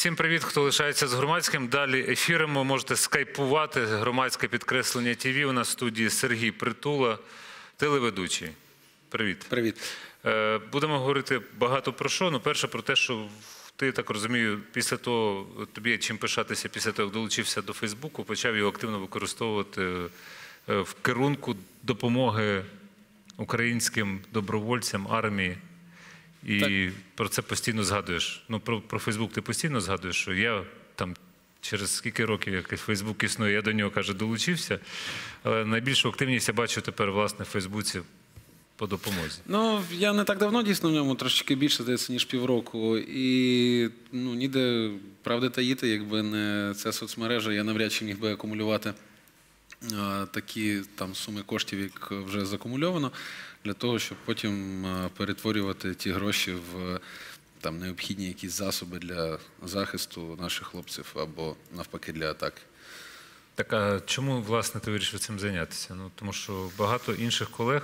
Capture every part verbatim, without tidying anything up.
Всім привіт, хто лишається з Громадським. Далі ефіром ви можете скайпувати. Громадське підкреслення ТВ. У нас в студії Сергій Притула, телеведучий. Привіт. Привіт. Будемо говорити багато про що. Ну, перше про те, що ти, так розумію, після того, тобі чим пишатися, після того, як долучився до Фейсбуку, почав його активно використовувати в керунку допомоги українським добровольцям, армії. І так. Про це постійно згадуєш. Ну, про, про Фейсбук ти постійно згадуєш, що я там через скільки років, як Фейсбук існує, я до нього, каже, долучився. Але найбільшу активність я бачу тепер, власне, в Фейсбуці по допомозі. Ну, я не так давно дійсно в ньому, трошки більше, здається, ніж півроку. І, ну, ніде правди таїти, якби не ця соцмережа, я навряд чи міг би акумулювати а, такі там суми коштів, як вже закумульовано, для того, щоб потім перетворювати ті гроші в там необхідні якісь засоби для захисту наших хлопців або навпаки для атаки. Так, а чому, власне, ти вирішив цим зайнятися? Ну, тому що багато інших колег,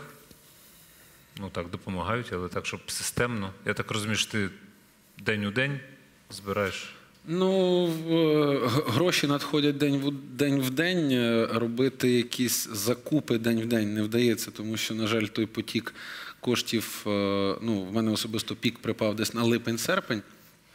ну так, допомагають, але так, щоб системно. Я так розумію, що ти день у день збираєш? Ну, гроші надходять день в день, в день, робити якісь закупи день в день не вдається, тому що, на жаль, той потік коштів, ну, в мене особисто пік припав десь на липень-серпень.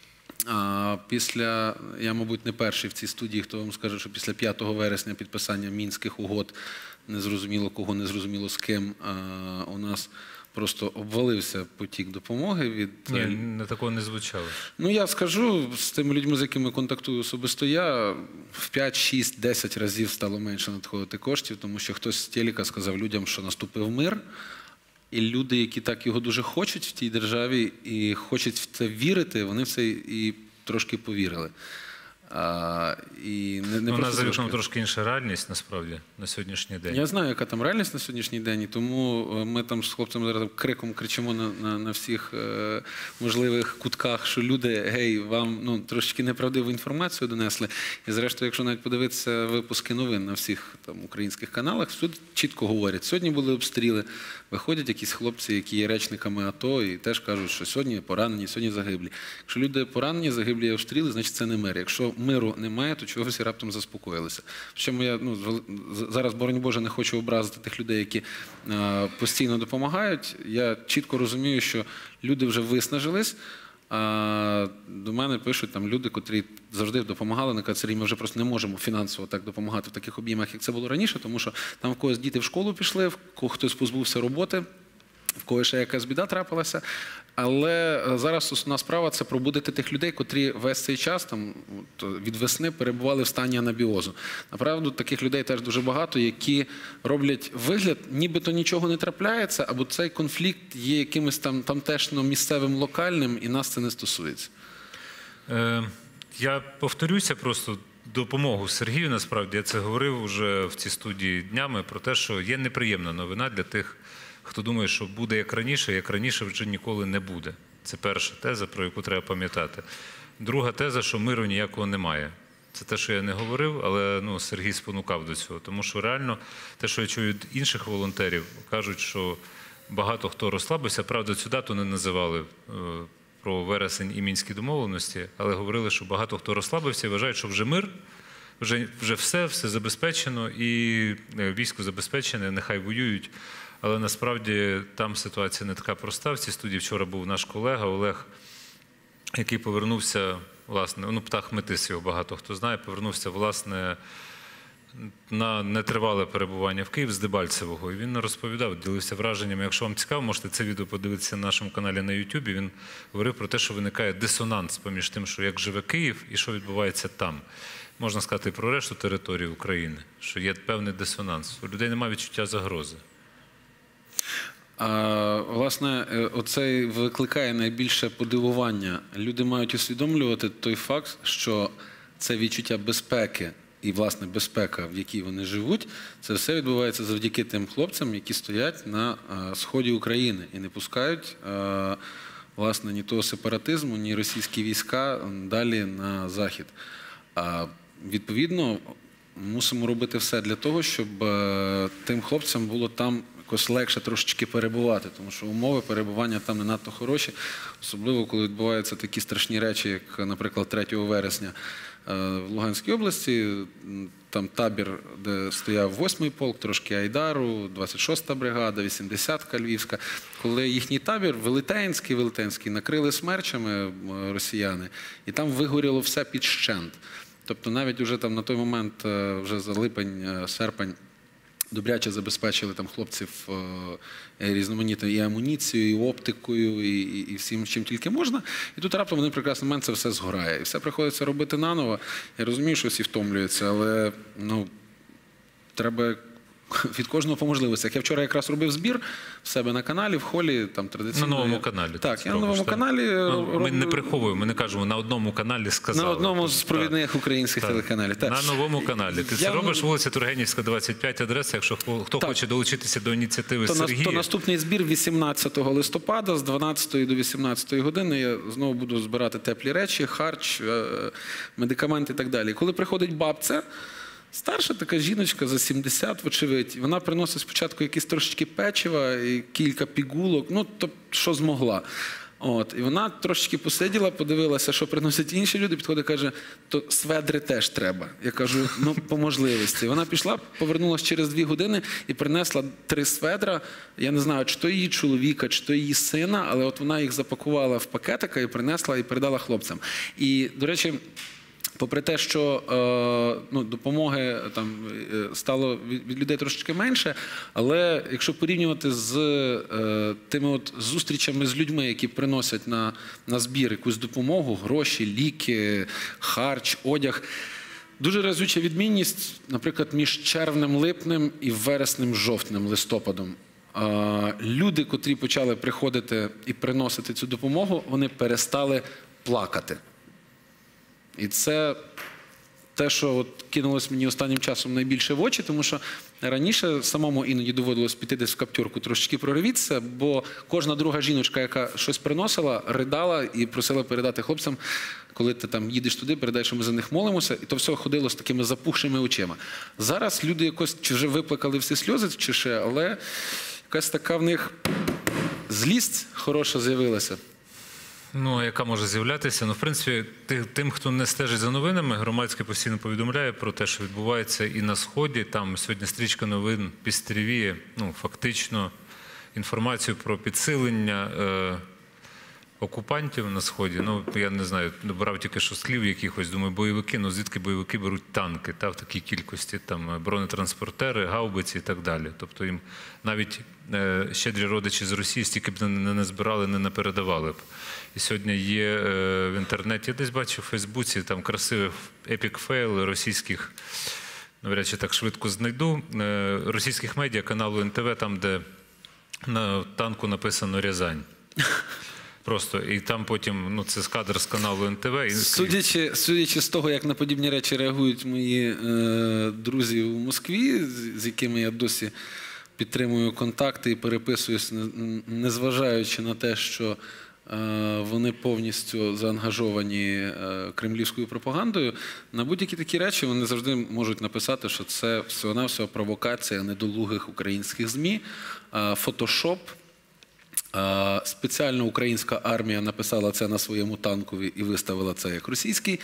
А після, я, мабуть, не перший в цій студії, хто вам скаже, що після п'ятого вересня підписання Мінських угод, незрозуміло кого, незрозуміло з ким, у нас просто обвалився потік допомоги від... Ні, не такого не звучало. Ну, я скажу, з тими людьми, з якими контактую особисто я, в п'ять, шість, десять разів стало менше надходити коштів, тому що хтось з телека сказав людям, що наступив мир, і люди, які так його дуже хочуть в тій державі і хочуть в це вірити, вони в це і трошки повірили. А, і не, не У нас за вікном трошки... трошки інша реальність, насправді, на сьогоднішній день. Я знаю, яка там реальність на сьогоднішній день, і тому ми там з хлопцями зараз криком кричимо на, на, на всіх е, можливих кутках, що люди, гей, вам ну, трошки неправдиву інформацію донесли. І зрештою, якщо навіть подивитися випуски новин на всіх там українських каналах, тут чітко говорять, сьогодні були обстріли, виходять якісь хлопці, які є речниками АТО, і теж кажуть, що сьогодні поранені, сьогодні загиблі. Якщо люди поранені, загиблі і обстріли, значить це не мир. Якщо миру немає, то чого всі раптом заспокоїлися. Причому я ну, зараз, боронь Боже, не хочу образити тих людей, які а, постійно допомагають. Я чітко розумію, що люди вже виснажились, а до мене пишуть там люди, котрі завжди допомагали, на кажуть, Сергій, ми вже просто не можемо фінансово так допомагати в таких об'ємах, як це було раніше, тому що там в когось діти в школу пішли, в кого хтось позбувся роботи, в когось ще якась біда трапилася. Але зараз основна справа – це пробудити тих людей, котрі весь цей час, там, від весни, перебували в стані анабіозу. Направду, таких людей теж дуже багато, які роблять вигляд, нібито нічого не трапляється, або цей конфлікт є якимось там тамтешно місцевим, локальним, і нас це не стосується. Е, я повторюся просто допомогу Сергію, насправді. Я це говорив вже в цій студії днями, про те, що є неприємна новина для тих, хто думає, що буде як раніше, як раніше вже ніколи не буде. Це перша теза, про яку треба пам'ятати. Друга теза, що миру ніякого немає. Це те, що я не говорив, але ну, Сергій спонукав до цього. Тому що реально, те, що я чую від інших волонтерів, кажуть, що багато хто розслабився. Правда, цю дату не називали про вересень і мінські домовленості, але говорили, що багато хто розслабився і вважають, що вже мир, вже, вже все, все забезпечено і військо забезпечене, нехай воюють. Але насправді там ситуація не така проста. В цій студії вчора був наш колега Олег, який повернувся, власне, ну, Птах Метис його багато хто знає, повернувся, власне, на нетривале перебування в Київ з Дебальцевого. І він розповідав, ділився враженнями. Якщо вам цікаво, можете це відео подивитися на нашому каналі на Ютубі. Він говорив про те, що виникає дисонанс поміж тим, що як живе Київ і що відбувається там. Можна сказати і про решту території України, що є певний дисонанс. У людей немає відчуття загрози. А, власне, оце викликає найбільше подивування. Люди мають усвідомлювати той факт, що це відчуття безпеки і, власне, безпека, в якій вони живуть, це все відбувається завдяки тим хлопцям, які стоять на а, сході України і не пускають, а, власне, ні того сепаратизму, ні російські війська далі на захід. А, відповідно, мусимо робити все для того, щоб а, тим хлопцям було там якось легше трошечки перебувати, тому що умови перебування там не надто хороші, особливо коли відбуваються такі страшні речі, як, наприклад, третього вересня е, в Луганській області. Там табір, де стояв восьмий полк, трошки Айдару, двадцять шоста бригада, вісімдесятка Львівська. Коли їхній табір, Велетенський, Велетенський, накрили смерчами росіяни, і там вигоріло все під щент. Тобто навіть вже там на той момент, вже за липень, серпень, добряче забезпечили там хлопців е, різноманітною і амуніцією, і оптикою, і, і, і всім, чим тільки можна. І тут раптом в один прекрасний момент це все згорає. І все приходиться робити наново. Я розумію, що всі втомлюються, але ну, треба від кожного по можливостях. Я вчора якраз робив збір в себе на каналі, в холі, там традиційно. На новому каналі. Так, я на робиш, новому так? каналі. Ну, роблю... Ми не приховуємо, ми не кажемо, на одному каналі сказали. На одному з провідних так. українських так. телеканалів. Так. На новому каналі. Ти Я... це робиш, вулиця Тургенівська, двадцять п'ять, адреса, якщо хто так. хоче долучитися до ініціативи то, Сергія. То наступний збір вісімнадцятого листопада з дванадцятої до вісімнадцятої години. Я знову буду збирати теплі речі, харч, медикаменти і так далі. Коли приходить бабця, старша така жіночка за сімдесят, вочевидь, вона приносить спочатку якісь трошечки печива і кілька пігулок, ну, то що змогла. От, і вона трошечки посиділа, подивилася, що приносять інші люди, підходить і каже, то сведри теж треба. Я кажу, ну, по можливості. Вона пішла, повернулася через дві години і принесла три сведра. Я не знаю, чи то її чоловіка, чи то її сина, але от вона їх запакувала в пакетика і принесла, і передала хлопцям. І, до речі, попри те, що е, ну, допомоги там, стало від, від людей трошечки менше, але якщо порівнювати з е, тими от зустрічами з людьми, які приносять на, на збір якусь допомогу, гроші, ліки, харч, одяг, дуже разюча відмінність, наприклад, між червнем-липнем і вереснем-жовтнем-листопадом. Е, люди, котрі почали приходити і приносити цю допомогу, вони перестали плакати. І це те, що от кинулось мені останнім часом найбільше в очі, тому що раніше самому іноді доводилось піти десь в каптюрку, трошечки проривітися, бо кожна друга жіночка, яка щось приносила, ридала і просила передати хлопцям, коли ти там їдеш туди, передай, що ми за них молимося, і то все ходило з такими запухшими очима. Зараз люди якось чи вже виплакали всі сльози, чи ще, але якась така в них злість хороша з'явилася. Ну, яка може з'являтися? Ну, в принципі, тим, хто не стежить за новинами, громадське постійно повідомляє про те, що відбувається і на Сході. Там сьогодні стрічка новин пістрівіє, ну, фактично, інформацію про підсилення е, окупантів на Сході. Ну, я не знаю, брав тільки що слів якихось, думаю, бойовики, ну, звідки бойовики беруть танки, та, в такій кількості, там, бронетранспортери, гаубиці і так далі. Тобто їм навіть е, щедрі родичі з Росії стільки б не, не збирали, не напередавали б. І сьогодні є е, в інтернеті, я десь бачив в Фейсбуці, там красивий епік-фейл російських, навряд чи так швидко знайду, е, російських медіа, каналу ен те ве, там, де на танку написано «Рязань». Просто, і там потім, ну, це кадр з каналу ен те ве. І... Судячи, судячи з того, як на подібні речі реагують мої е, друзі у Москві, з, з якими я досі підтримую контакти і переписуюсь, незважаючи на те, що е, вони повністю заангажовані е, кремлівською пропагандою, на будь-які такі речі вони завжди можуть написати, що це всього-навсього провокація недолугих українських ЗМІ, е, фотошоп. Спеціально українська армія написала це на своєму танкові і виставила це як російський.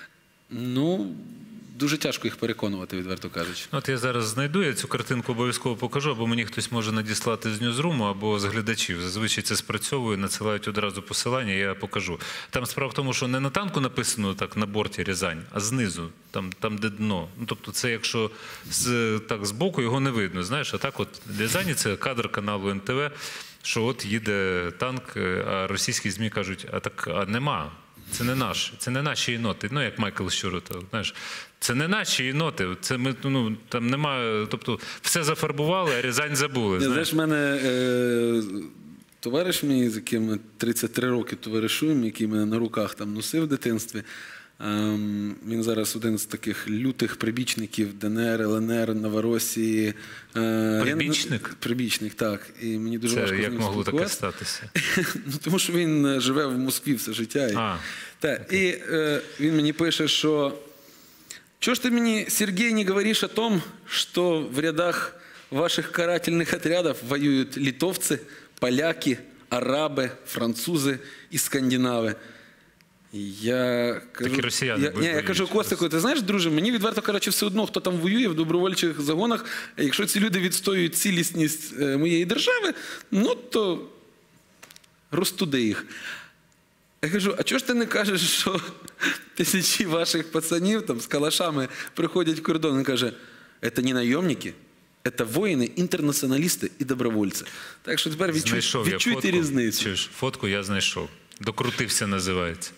Ну, дуже тяжко їх переконувати, відверто кажучи. От я зараз знайду, я цю картинку обов'язково покажу, або мені хтось може надіслати з Ньюзруму, або з глядачів. Зазвичай це спрацьовує, надсилають одразу посилання, я покажу. Там справа в тому, що не на танку написано так на борті Рязань, а знизу, там, там де дно. Ну, тобто це якщо з, так збоку його не видно, знаєш, а так от Рязані це кадр каналу ен те ве, що от їде танк, а російські ЗМІ кажуть, а так а нема, це не наш, це не наші єноти. Ну, як Майкл Щурота, знаєш, це не наші єноти, це ми, ну, там немає, тобто все зафарбували, а Рязань забули. Знаєш, знаєш в мене е, товариш мій, з яким ми тридцять три роки товаришуємо, який мене на руках там носив в дитинстві, Ем, він зараз один з таких лютих прибічників де ен ер, ел ен ер, Новоросії. Е, Прибічник? Я, прибічник, так. І мені дуже це важко як з ним могло таке спілкуватися. статися? Ну, тому що він живе в Москві все життя. І, а, так, і е, він мені пише, що «Чого ж ти мені, Сергій, не говориш о том, що в рядах в ваших карательных отрядах воюют литовцы, поляки, араби, французи і скандинави. І Я кажу, Такі росіяни я, ні, я воюють кажу, зараз. Костику, ти знаєш, друже, мені відверто кажучи, все одно, хто там воює в добровольчих загонах, якщо ці люди відстоюють цілісність е, моєї держави, ну то розтуди їх. Я кажу, а чого ж ти не кажеш, що тисячі ваших пацанів там з калашами приходять в кордон? Він каже, це не найомники, це воїни, інтернаціоналісти і добровольці. Так що тепер відчуй, Знайшов я відчуйте фотку. різницю. Чуєш, фотку я знайшов. Докрутився називається.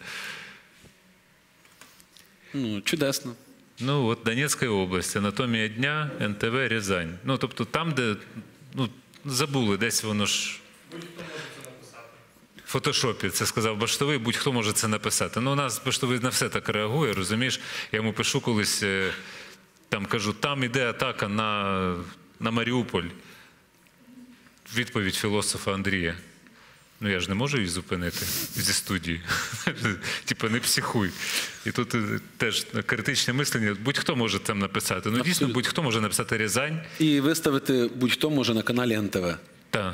Ну, чудесно. Ну, от Донецька область, анатомія дня, ен те ве, Рязань. Ну, тобто там, де, ну, забули, десь воно ж... В фотошопі це сказав Баштовий, будь-хто може це написати. Ну, у нас Баштовий на все так реагує, розумієш? Я йому пишу колись, е, там кажу, там іде атака на, на Маріуполь. Відповідь філософа Андрія. Ну, я ж не можу її зупинити зі студії. Типа, не психуй. І тут е, теж критичне мислення. Будь-хто може там написати. Ну, дійсно, Абсолютно. будь-хто може написати Рязань. І виставити будь-хто може на каналі ен те ве. Так.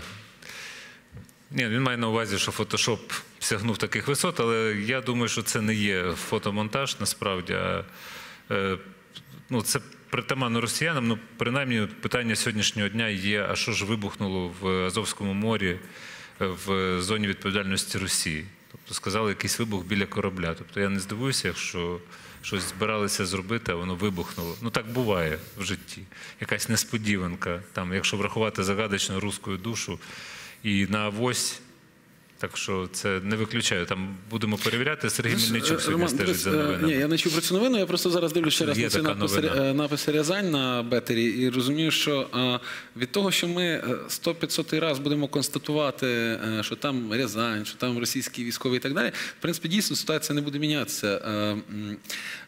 Ні, він має на увазі, що фотошоп сягнув таких висот, але я думаю, що це не є фотомонтаж насправді, а е, ну, це притаманно росіянам. Ну, принаймні, питання сьогоднішнього дня є, а що ж вибухнуло в Азовському морі е, в зоні відповідальності Росії. Тобто сказали, якийсь вибух біля корабля. Тобто я не здивуюся, якщо щось збиралися зробити, а воно вибухнуло. Ну так буває в житті. Якась несподіванка, там, якщо врахувати загадочну руську душу, і на авось, так що це не виключаю. Там будемо перевіряти. Сергій Мельничук сьогодні Роман, стежить дивись, за е, новинами. Ні, я не чув про цю новину, я просто зараз дивлюся ще раз Є на ці така написи, новина. е, написи Рязань на бетері і розумію, що е, від того, що ми сто-п'ятсот раз будемо констатувати, е, що там Рязань, що там російські військові і так далі, в принципі, дійсно ситуація не буде мінятися. Е, м,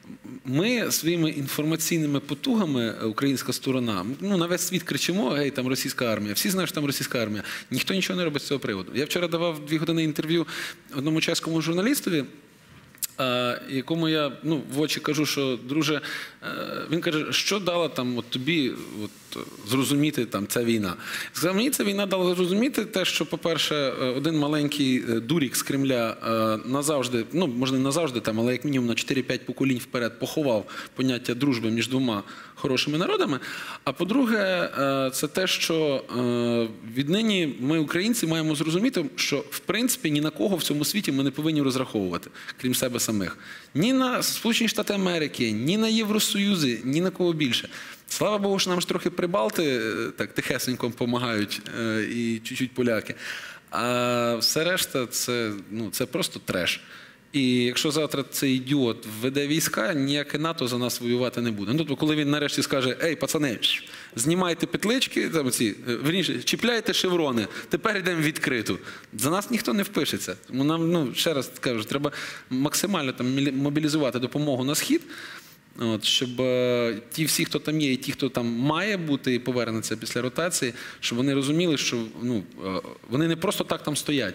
Ми своїми інформаційними потугами, українська сторона, ну, на весь світ кричимо, гей, там російська армія. Всі знають, що там російська армія. Ніхто нічого не робить з цього приводу. Я вчора давав дві години інтерв'ю одному чеському журналістові, е, якому я ну, в очі кажу, що, друже, е, він каже, що дала там от тобі от, зрозуміти там, ця війна. Сказав, мені ця війна дала зрозуміти те, що, по-перше, один маленький дурік з Кремля е, назавжди, ну, може не назавжди, там, але як мінімум на чотири-п'ять поколінь вперед поховав поняття дружби між двома хорошими народами. А по-друге, е, це те, що е, віднині ми, українці, маємо зрозуміти, що, в принципі, ні на кого в цьому світі ми не повинні розраховувати, крім себе самих. Ні на Сполучені Штати Америки, ні на Євросоюзи, ні на кого більше. Слава Богу, що нам ж трохи Прибалти так тихесенько допомагають е, і чуть-чуть поляки. А все решта це, ну, це просто треш. І якщо завтра цей ідіот введе війська, ніяке НАТО за нас воювати не буде. Ну, тобто, коли він нарешті скаже, ей, пацани, знімайте петлички, там ці, верніше, чіпляйте шеврони, тепер йдемо відкриту. За нас ніхто не впишеться. Тому нам, ну, ще раз кажу, треба максимально там мобілізувати допомогу на схід, от, щоб е, ті всі, хто там є, і ті, хто там має бути і повернеться після ротації, щоб вони розуміли, що ну, е, вони не просто так там стоять.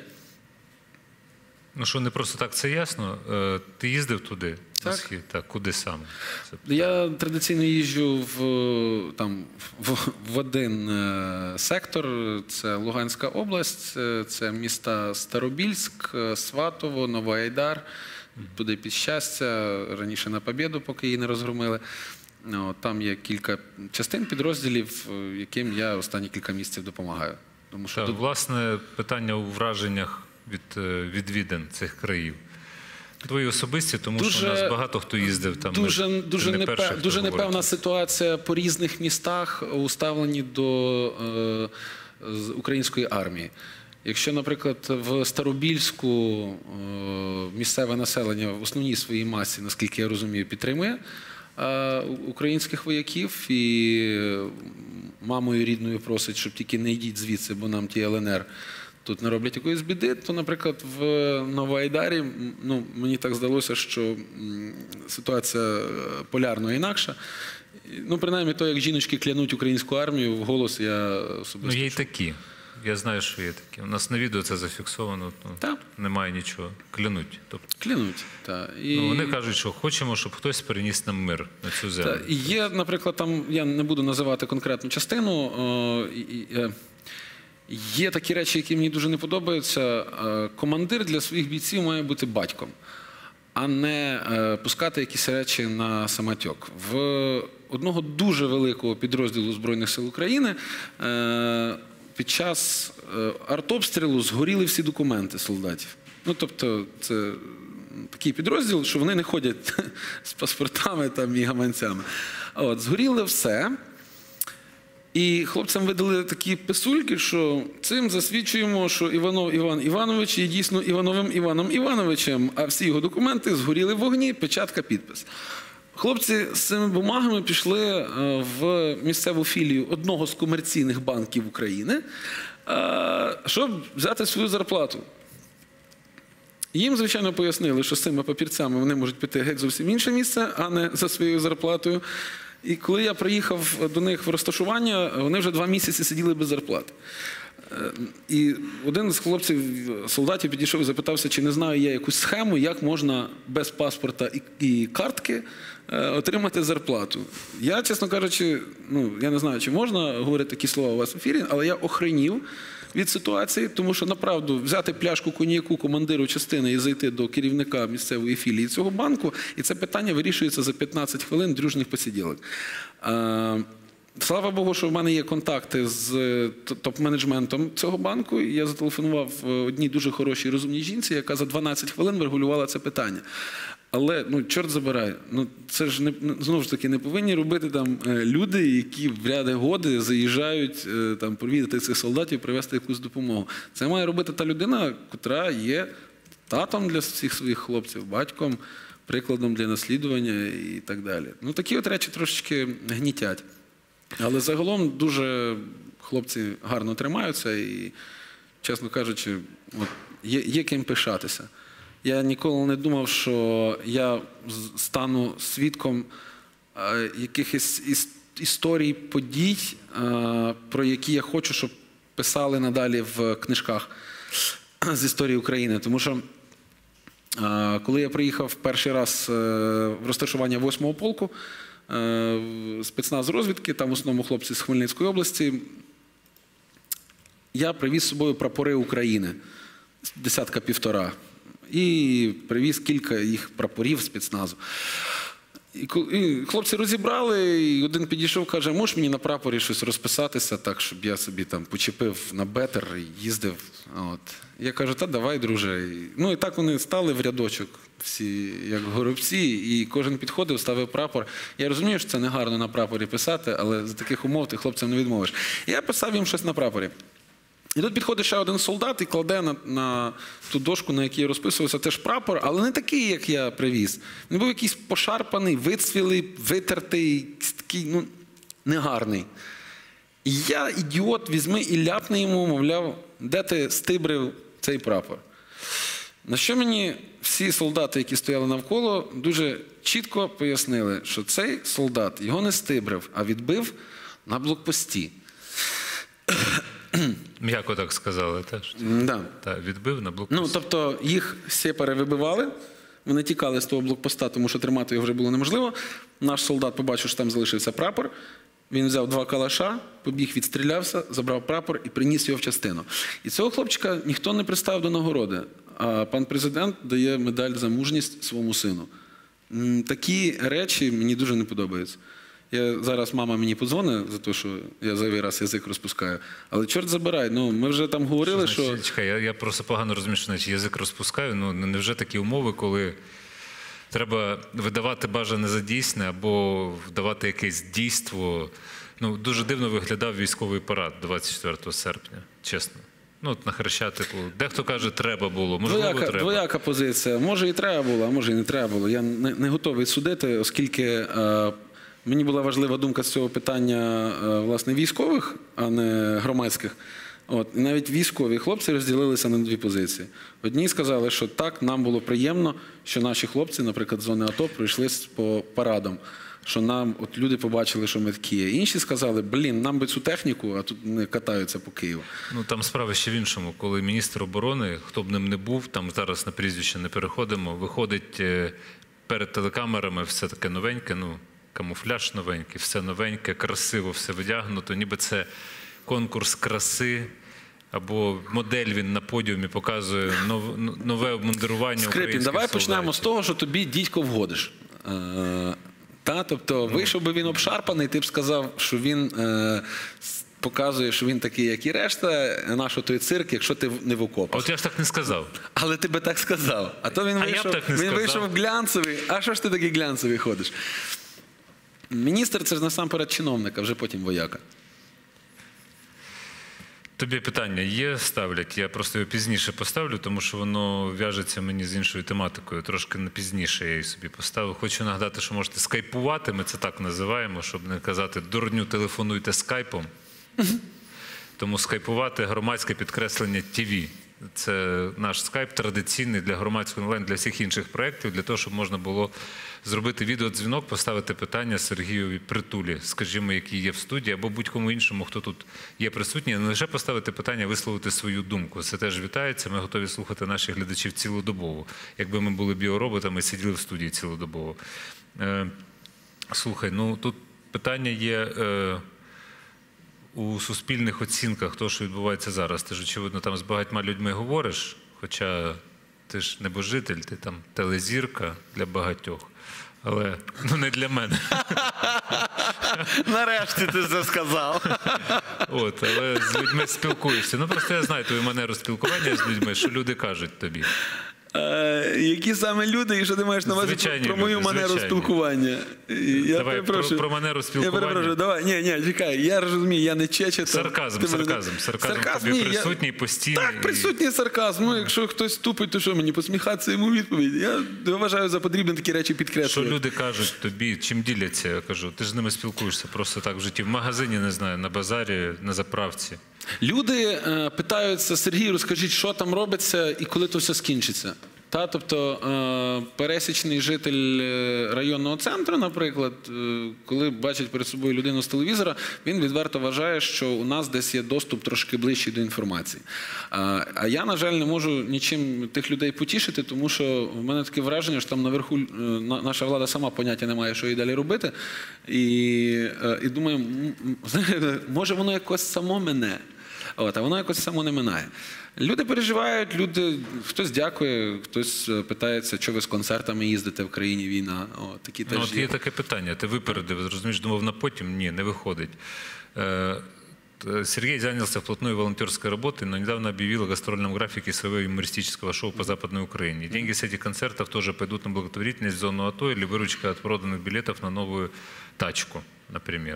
Ну що, не просто так, це ясно. Е, Ти їздив туди, на Так. схід? Так, куди саме? Це Я традиційно їжджу в, там, в, в один е, сектор, це Луганська область, е, це міста Старобільськ, е, Сватово, Новоайдар, туди під Щастя, раніше на Побєду, поки її не розгромили. О, там є кілька частин, підрозділів, е, яким я останні кілька місяців допомагаю. Тому що Так, тут- власне, питання у враженнях від е, відвідин цих країв. Твої особисті, тому Дуже- що у нас багато хто їздив там. Дуже, Ми- дуже, ти не непе- перший, хто дуже говорить непевна про це. ситуація по різних містах у ставленні до е, з української армії. Якщо, наприклад, в Старобільську е, місцеве населення в основній своїй масі, наскільки я розумію, підтримує е, українських вояків і мамою рідною просить, щоб тільки не йдіть звідси, бо нам ті ел ен ер тут не роблять якоїсь біди, то, наприклад, в Новоайдарі, м, ну, мені так здалося, що м, ситуація е, полярно інакша. І, ну, принаймні, то, як жіночки клянуть українську армію, в голос я Ну, особисто є й чув. такі. Я знаю, що є такі. У нас на відео це зафіксовано, ну, Так. немає нічого. Клянуть. Тобто, Клянуть. Та. І... ну, вони кажуть, що хочемо, щоб хтось переніс нам мир на цю землю. Та, і є, наприклад, там, я не буду називати конкретну частину, о, і, і, е, є такі речі, які мені дуже не подобаються. Е, командир для своїх бійців має бути батьком, а не е, пускати якісь речі на самотьок. В одного дуже великого підрозділу Збройних сил України е, під час е, артобстрілу згоріли всі документи солдатів. Ну, тобто, це такий підрозділ, що вони не ходять з паспортами там, і гаманцями. От, згоріло все. І хлопцям видали такі писульки, що цим засвідчуємо, що Іванов Іван Іванович є дійсно Івановим Іваном Івановичем, а всі його документи згоріли в вогні, печатка, підпис. Хлопці з цими бумагами пішли в місцеву філію одного з комерційних банків України, щоб взяти свою зарплату. Їм, звичайно, пояснили, що з цими папірцями вони можуть піти геть зовсім інше місце, а не за своєю зарплатою. І коли я приїхав до них в розташування, вони вже два місяці сиділи без зарплати. І один з хлопців, солдатів, підійшов і запитався, чи не знаю я якусь схему, як можна без паспорта і картки отримати зарплату. Я, чесно кажучи, ну, я не знаю, чи можна говорити такі слова у вас в ефірі, але я охренів від ситуації, тому що, направду, взяти пляшку коньяку командиру частини і зайти до керівника місцевої філії цього банку, і це питання вирішується за п'ятнадцять хвилин дружніх посиділок. Слава Богу, що в мене є контакти з топ-менеджментом цього банку. Я зателефонував одній дуже хорошій розумній жінці, яка за дванадцять хвилин врегулювала це питання. Але, ну, чорт забирай, ну, це ж, не, знову ж таки, не повинні робити там люди, які в ряди годи заїжджають там провідати цих солдатів, привезти якусь допомогу. Це має робити та людина, котра є татом для всіх своїх хлопців, батьком, прикладом для наслідування і так далі. Ну, такі от речі трошечки гнітять. Але загалом дуже хлопці гарно тримаються і, чесно кажучи, от, є, є ким пишатися. Я ніколи не думав, що я стану свідком е, якихось іс, історій, подій, е, про які я хочу, щоб писали надалі в книжках з історії України. Тому що, е, коли я приїхав перший раз е, в розташування восьмого полку, е, спецназ розвідки, там в основному хлопці з Хмельницької області, я привіз з собою прапори України, десятка-півтора. І привіз кілька їх прапорів спецназу. І хлопці розібрали, і один підійшов, каже, можеш мені на прапорі щось розписатися, так, щоб я собі там почепив на бетер і їздив. От. Я кажу, та давай, друже. Ну і так вони стали в рядочок, всі як горобці, і кожен підходив, ставив прапор. Я розумію, що це не гарно на прапорі писати, але за таких умов ти хлопцям не відмовиш. Я писав їм щось на прапорі. І тут підходить ще один солдат і кладе на, на ту дошку, на якій я розписувався, теж прапор, але не такий, як я привіз. Він був якийсь пошарпаний, вицвілий, витертий, такий, ну, негарний. І я, ідіот, візьми і ляпни йому, мовляв, де ти стибрив цей прапор. На що мені всі солдати, які стояли навколо, дуже чітко пояснили, що цей солдат його не стибрив, а відбив на блокпості. М'яко так сказали, теж. Да. Так, відбив на блокпості. Ну, тобто їх всі перевибивали, вони тікали з того блокпоста, тому що тримати його вже було неможливо. Наш солдат побачив, що там залишився прапор. Він взяв два калаша, побіг, відстрілявся, забрав прапор і приніс його в частину. І цього хлопчика ніхто не представив до нагороди, а пан президент дає медаль за мужність своєму сину. Такі речі мені дуже не подобаються. Я, зараз мама мені подзвонить за те, що я зайвий раз язик розпускаю. Але чорт забирай, ну, ми вже там говорили, що... що... Чекай, я, я просто погано розумію, що значить, язик розпускаю. Ну, невже такі умови, коли треба видавати бажане за дійсне або вдавати якесь дійство? Ну, дуже дивно виглядав військовий парад двадцять четвертого серпня, чесно. Ну, от на Хрещатику. Дехто каже, треба було, можливо, двояка, треба. Двояка позиція. Може і треба було, а може і не треба було. Я не, не готовий судити, оскільки... Е, Мені була важлива думка з цього питання, власне, військових, а не громадських. От. І навіть військові хлопці розділилися на дві позиції. Одні сказали, що так, нам було приємно, що наші хлопці, наприклад, з зони АТО, пройшли по парадам. що нам, от люди побачили, що ми такі є. Інші сказали, блін, нам би цю техніку, а тут вони катаються по Києву. Ну, там справа ще в іншому. Коли міністр оборони, хто б ним не був, там зараз на прізвище не переходимо, виходить е, перед телекамерами все таке новеньке, ну, камуфляж новенький, все новеньке, красиво, все вдягнуто, ніби це конкурс краси, або модель він на подіумі показує нов- нове обмундирування Скрипін, українських давай солдатів. почнемо з того, що тобі дідько вгодиш. Е, та, тобто, вийшов би він обшарпаний, ти б сказав, що він е, с- показує, що він такий, як і решта, наш той цирк, якщо ти в- не в окопах. От я ж так не сказав. Але ти би так сказав. А то він А я б вийшов, так не він сказав. вийшов глянцевий. А що ж ти такий глянцевий ходиш? Міністр – це ж насамперед чиновник, а вже потім вояка. Тобі питання є, ставлять? Я просто його пізніше поставлю, тому що воно в'яжеться мені з іншою тематикою. Трошки на пізніше я її собі поставив. Хочу нагадати, що можете скайпувати, ми це так називаємо, щоб не казати «дурню, телефонуйте скайпом». Тому скайпувати громадське підкреслення ТІВІ. Це наш скайп традиційний для громадського онлайн, для всіх інших проєктів, для того, щоб можна було зробити відеодзвінок, поставити питання Сергієві Притулі, скажімо, який є в студії, або будь-кому іншому, хто тут є присутній, не лише поставити питання, висловити свою думку. Це теж вітається, ми готові слухати наших глядачів цілодобово. Якби ми були біороботами, сиділи в студії цілодобово. Е, слухай, ну тут питання є... Е, у суспільних оцінках того, що відбувається зараз. Ти ж, очевидно, там з багатьма людьми говориш, хоча ти ж небожитель, ти там телезірка для багатьох, але ну, не для мене. Нарешті ти це сказав. От, але з людьми спілкуєшся. Ну, просто я знаю твою манеру спілкування з людьми, що люди кажуть тобі. Е, які саме люди, і що ти маєш на увазі Звичайні про, про мою люди, манеру звичайні. спілкування? Я Давай про, перепрошую. про манеру Я спілкування. перепрошую, давай, ні, ні, чекай, я розумію, я не чечета. Сарказм, Ти мене- сарказм, сарказм, Сарказм, тобі ні, я- присутній, постійний. Так, присутній сарказм. Ну, якщо хтось тупить, то що мені, посміхатися йому у відповідь? Я вважаю за потрібне такі речі Що підкреслювати. люди кажуть тобі, чим діляться, я кажу, ти ж з ними спілкуєшся просто так в житті, в магазині, не знаю, на базарі, на заправці. Люди е, питаються, Сергій, розкажіть, що там робиться і коли то все скінчиться. Та, тобто е, пересічний житель е, районного центру, наприклад, е, коли бачить перед собою людину з телевізора, він відверто вважає, що у нас десь є доступ трошки ближчий до інформації. А, а я, на жаль, не можу нічим тих людей потішити, тому що в мене таке враження, що там наверху е, на- наша влада сама поняття не має, що їй далі робити. І, е, і думаю, м, м, знаєте, може воно якось само мене. От, а воно якось само не минає. Люди переживають, люди, хтось дякує, хтось е, питається, що ви з концертами їздите в країні війна. О, такі Ну, теж от є таке питання, ти випередив, розумієш, думав на потім, ні, не выходит. Э, т- Сергей занялся вплотную волонтерской работой, но недавно объявил о гастрольном графике своего юмористического шоу по Западной Украине. Деньги с этих концертов тоже пойдут на благотворительность в зону АТО или выручка от проданных билетов на новую тачку, например.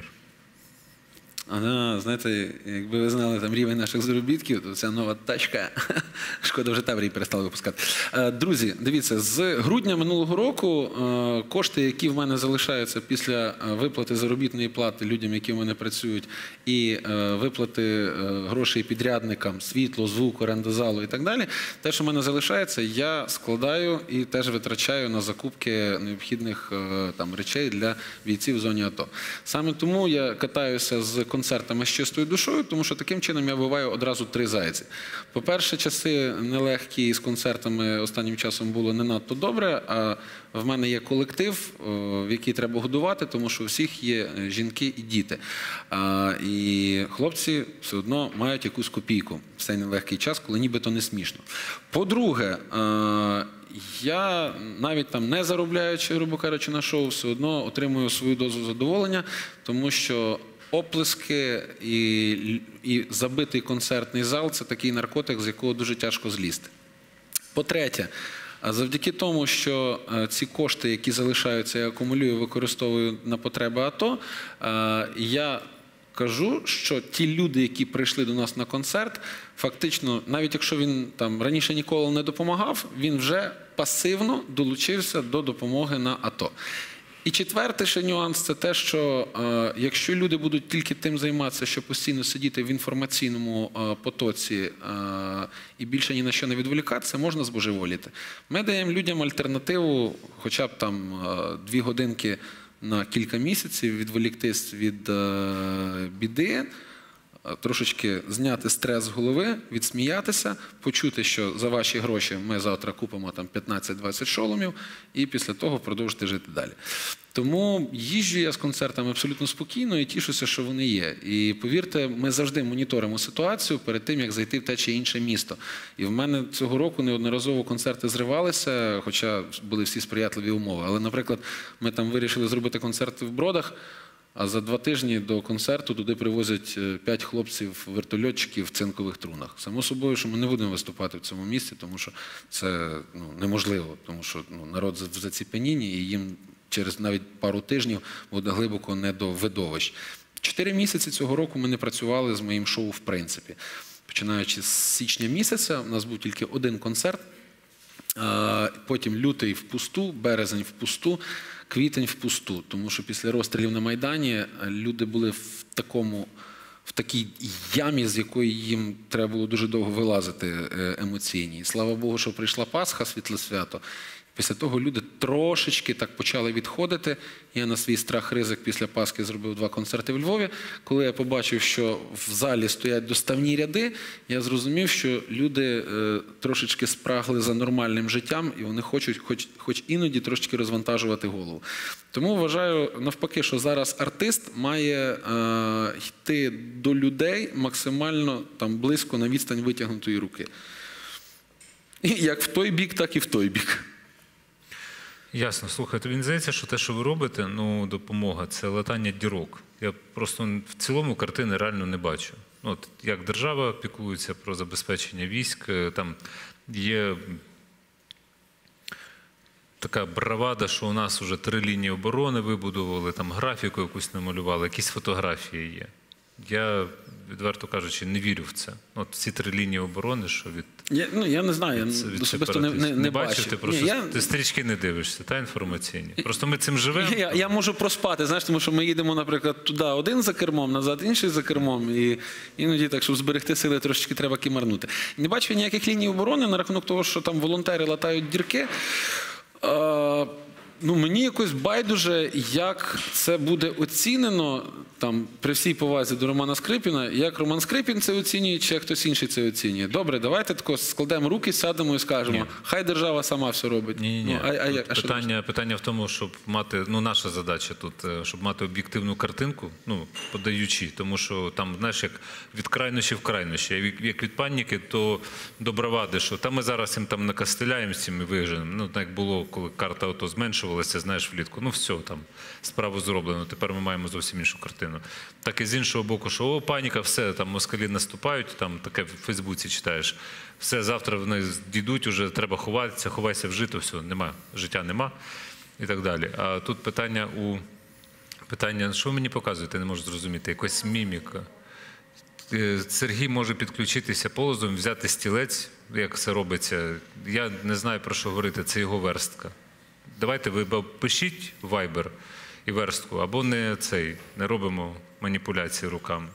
Ага, знаєте, якби ви знали там рівень наших заробітків, то ця нова тачка, шкода, вже Таврії перестали випускати. Е, Друзі, дивіться, з грудня минулого року е, кошти, які в мене залишаються після е, виплати заробітної плати людям, які в мене працюють, і е, виплати е, грошей підрядникам, світло, звук, оренда залу і так далі, те, що в мене залишається, я складаю і теж витрачаю на закупки необхідних е, там речей для бійців в зоні АТО. Саме тому я катаюся з концертами з чистою душою, тому що таким чином я вбиваю одразу три зайці. По-перше, часи нелегкі з концертами останнім часом було не надто добре, а в мене є колектив, в який треба годувати, тому що у всіх є жінки і діти. А, і хлопці все одно мають якусь копійку в цей нелегкий час, коли нібито не смішно. По-друге, а, я навіть там не заробляючи, грубо кажучи, на шоу, все одно отримую свою дозу задоволення, тому що оплески і, і забитий концертний зал – це такий наркотик, з якого дуже тяжко злізти. По-третє, завдяки тому, що ці кошти, які залишаються, я акумулюю, використовую на потреби АТО, я кажу, що ті люди, які прийшли до нас на концерт, фактично, навіть якщо він там раніше ніколи не допомагав, він вже пасивно долучився до допомоги на АТО. І четвертий ще нюанс – це те, що е, якщо люди будуть тільки тим займатися, що постійно сидіти в інформаційному е, потоці е, і більше ні на що не відволікатися, можна збожеволіти. Ми даємо людям альтернативу, хоча б там е, дві годинки на кілька місяців, відволіктись від е, біди, трошечки зняти стрес з голови, відсміятися, почути, що за ваші гроші ми завтра купимо там п'ятнадцять-двадцять шоломів і після того продовжити жити далі. Тому їжджу я з концертами абсолютно спокійно і тішуся, що вони є. І повірте, ми завжди моніторимо ситуацію перед тим, як зайти в те чи інше місто. І в мене цього року неодноразово концерти зривалися, хоча були всі сприятливі умови. Але, наприклад, ми там вирішили зробити концерт в Бродах, а за два тижні до концерту туди привозять п'ять хлопців-вертольотчиків в цинкових трунах. Само собою, що ми не будемо виступати в цьому місці, тому що це ну, неможливо, тому що ну, народ в заціпенінні і їм через навіть пару тижнів буде глибоко не до видовищ. Чотири місяці цього року ми не працювали з моїм шоу в принципі. Починаючи з січня місяця, у нас був тільки один концерт, потім лютий впусту, березень впусту, квітень впусту, тому що після розстрілів на Майдані люди були в такому, в такій ямі, з якої їм треба було дуже довго вилазити емоційні. Слава Богу, що прийшла Пасха, світле свято. Після того люди трошечки так почали відходити. Я на свій страх-ризик після Пасхи зробив два концерти в Львові. Коли я побачив, що в залі стоять доставні ряди, я зрозумів, що люди е, трошечки спрагли за нормальним життям і вони хочуть хоч, хоч іноді трошечки розвантажувати голову. Тому вважаю навпаки, що зараз артист має е, йти до людей максимально там, близько на відстань витягнутої руки. І як в той бік, так і в той бік. Ясно. Слухайте, мені здається, що те, що ви робите, ну, допомога, це латання дірок. Я просто в цілому картини реально не бачу. От, як держава піклується про забезпечення військ, там є така бравада, що у нас вже три лінії оборони вибудували, там графіку якусь намалювали, якісь фотографії є. Я, відверто кажучи, не вірю в це. От ці три лінії оборони, що від... Я, ну, я не знаю, від, я від особисто не, не, не, не бачив. бачив, ти просто Ні, я... ти стрічки не дивишся, та інформаційні. Просто ми цим живемо. Я, я можу проспати, знаєш, тому що ми їдемо, наприклад, туди один за кермом, назад інший за кермом, і іноді так, щоб зберегти сили, трошечки треба кимарнути. Не бачив ніяких ліній оборони на рахунок того, що там волонтери латають дірки. А... Ну, мені якось байдуже, як це буде оцінено, там, при всій повазі до Романа Скрипіна, як Роман Скрипін це оцінює, чи як хтось інший це оцінює. Добре, давайте тако складемо руки, сядемо і скажемо, Ні. хай держава сама все робить. Ні, ні, ні. Ну, а, а, а питання, питання в тому, щоб мати, ну, наша задача тут, щоб мати об'єктивну картинку, ну, подаючи, тому що там, знаєш, як від крайнощі в крайнощі, як від паніки, то до бравади, що там ми зараз їм там накастеляємо з цим і виженемо. Ну, так як було, коли карта ото зменшувалася, знаєш, влітку, ну, все, там, справу зроблено, тепер ми маємо зовсім іншу картину. Так і з іншого боку, що о, паніка, все, там москалі наступають, там таке в Фейсбуці читаєш, все, завтра вони дійдуть, уже треба ховатися, ховайся в жито, все, нема, життя нема і так далі. А тут питання у, питання, що ви мені показуєте, не можу зрозуміти, якась міміка. Сергій може підключитися полозом, взяти стілець, як це робиться, я не знаю, про що говорити, це його верстка. Давайте ви пишіть Viber і верстку, або не цей, не робимо маніпуляції руками.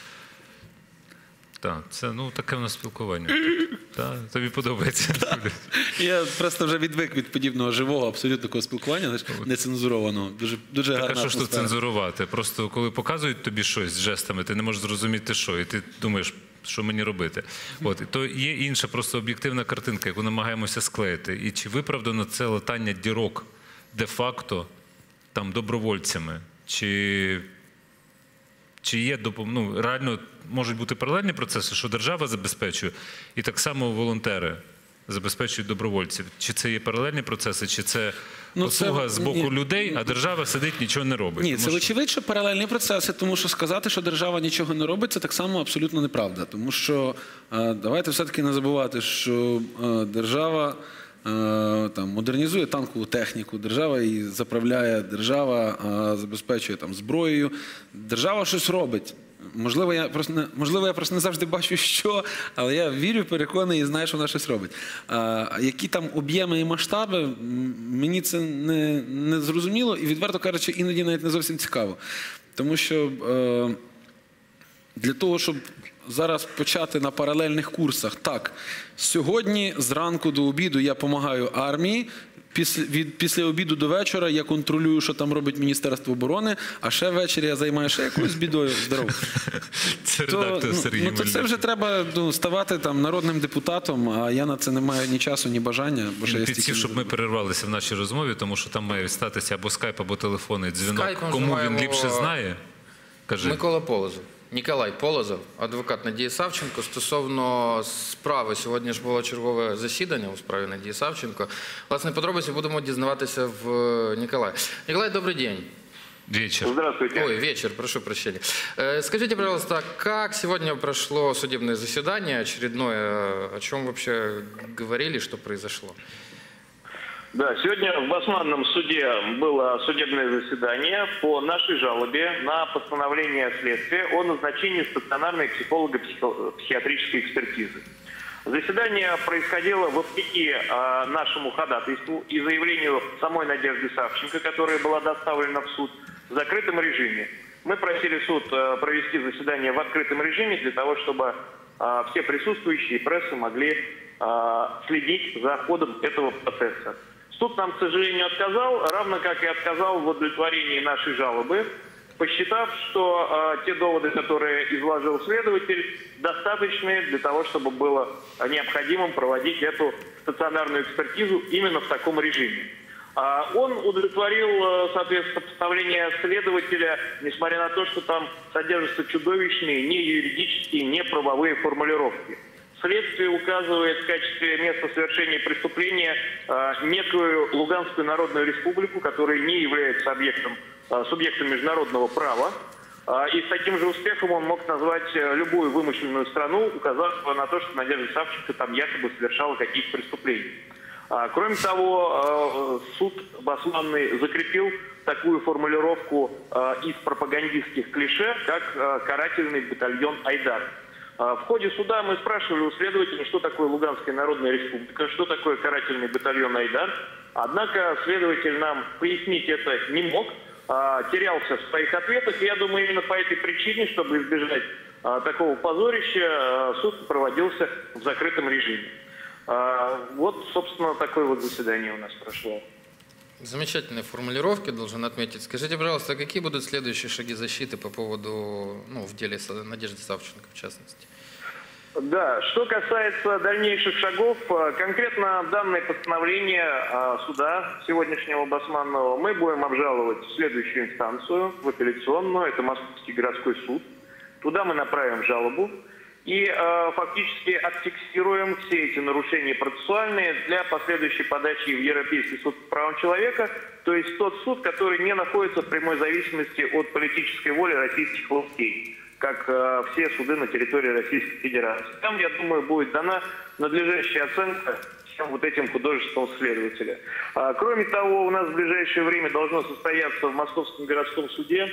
Так, це, ну, таке в нас спілкування. Так, тобі подобається. Я просто вже відвик від подібного живого, абсолютно такого спілкування, нецензурованого. Дуже, дуже гарна атмосфера. Так, а що ж тут атмосфера. цензурувати? Просто коли показують тобі щось з жестами, ти не можеш зрозуміти, що, і ти думаєш, що мені робити. От, і то є інша просто об'єктивна картинка, яку намагаємося склеїти. І чи виправдано це латання дірок де-факто там добровольцями? Чи, чи є, ну, реально можуть бути паралельні процеси, що держава забезпечує, і так само волонтери забезпечують добровольців? Чи це є паралельні процеси, чи це Ну, послуга це- з боку ні. людей, а держава сидить, нічого не робить? Ні, Тому це що- очевидь, що паралельні процеси, тому що сказати, що держава нічого не робить, це так само абсолютно неправда. Тому що е, давайте все-таки не забувати, що е, держава е, там, модернізує танкову техніку, держава її заправляє, держава е, забезпечує там, зброєю, держава щось робить. Можливо, я просто не, можливо, я просто не завжди бачу, що, але я вірю, переконаний і знаю, що вона щось робить. А які там об'єми і масштаби, м, мені це не, не зрозуміло і, відверто кажучи, іноді навіть не зовсім цікаво. Тому що е, для того, щоб зараз почати на паралельних курсах, так, сьогодні зранку до обіду я допомагаю армії, Після, від, після обіду до вечора я контролюю, що там робить Міністерство оборони, а ще ввечері я займаюся ще якоюсь бідою. Здоров. Це То, редактор ну, Сергій ну, то це Мельник. вже треба ну, ставати там народним депутатом, а я на це не маю ні часу, ні бажання. Бо ще Він я підсів, стільки щоб не ми зроблю. перервалися в нашій розмові, тому що там має статися або скайп, або телефонний дзвінок. Скайпом Кому він вживаємо- ліпше знає? Кажи. Микола Полозов. Ніколай Полозов, адвокат Надії Савченко. Стосовно справи, сьогодні ж було чергове засідання у справі Надії Савченко. Власне, подробиці будемо дізнаватися в Ніколая. Николай, добрый день. Вечір. Здравствуйте. Ой, вечер, прошу прощения. Э, Скажите, пожалуйста, как сегодня прошло судебное заседание очередное? О чем вообще говорили, что произошло? Да, сегодня в Басманном суде было судебное заседание по нашей жалобе на постановление следствия о назначении стационарной психолого-психиатрической экспертизы. Заседание происходило вопреки э, нашему ходатайству и заявлению самой Надежды Савченко, которая была доставлена в суд в закрытом режиме. Мы просили суд э, провести заседание в открытом режиме для того, чтобы э, все присутствующие прессы могли э, следить за ходом этого процесса. Суд нам, к сожалению, отказал, равно как и отказал в удовлетворении нашей жалобы, посчитав, что э, те доводы, которые изложил следователь, достаточны для того, чтобы было необходимым проводить эту стационарную экспертизу именно в таком режиме. А он удовлетворил, э, соответственно, постановление следователя, несмотря на то, что там содержатся чудовищные не юридические, не правовые формулировки. Следствие указывает в качестве места совершения преступления э, некую Луганскую Народную Республику, которая не является объектом, э, субъектом международного права. Э, и с таким же успехом он мог назвать э, любую вымышленную страну, указав на то, что Надежда Савченко там якобы совершала какие-то преступления. А, кроме того, э, суд Басманный закрепил такую формулировку э, из пропагандистских клише, как э, карательный батальон «Айдар». В ходе суда мы спрашивали у следователя, что такое Луганская Народная Республика, что такое карательный батальон «Айдар». Однако следователь нам пояснить это не мог, терялся в своих ответах. И я думаю, именно по этой причине, чтобы избежать такого позорища, суд проводился в закрытом режиме. Вот, собственно, такое вот заседание у нас прошло. Замечательные формулировки, должен отметить. Скажите, пожалуйста, какие будут следующие шаги защиты по поводу, ну, в деле Надежды Савченко, в частности? Да, что касается дальнейших шагов, конкретно данное постановление суда сегодняшнего Басманного мы будем обжаловать в следующую инстанцию, в апелляционную, это Московский городской суд. Туда мы направим жалобу и э, фактически отфиксируем все эти нарушения процессуальные для последующей подачи в Европейский суд по правам человека, то есть тот суд, который не находится в прямой зависимости от политической воли российских властей, как э, все суды на территории Российской Федерации. Там, я думаю, будет дана надлежащая оценка всем вот этим художеством следователя. А, кроме того, у нас в ближайшее время должно состояться в Московском городском суде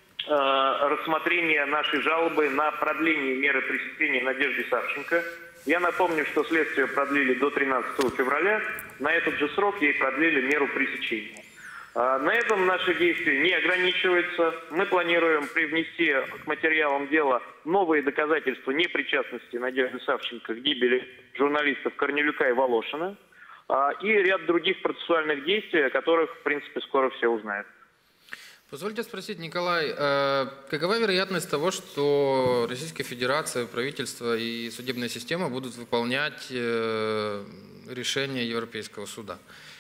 рассмотрение нашей жалобы на продление меры пресечения Надежды Савченко. Я напомню, что следствие продлили до тринадцатого февраля. На этот же срок ей продлили меру пресечения. На этом наши действия не ограничиваются. Мы планируем привнести к материалам дела новые доказательства непричастности Надежды Савченко к гибели журналистов Корнелюка и Волошина и ряд других процессуальных действий, о которых, в принципе, скоро все узнают. Позвольте спросить, Николай, э, какова вероятность того, что Российская Федерация, правительство и судебная система будут выполнять э, решения Европейского суда?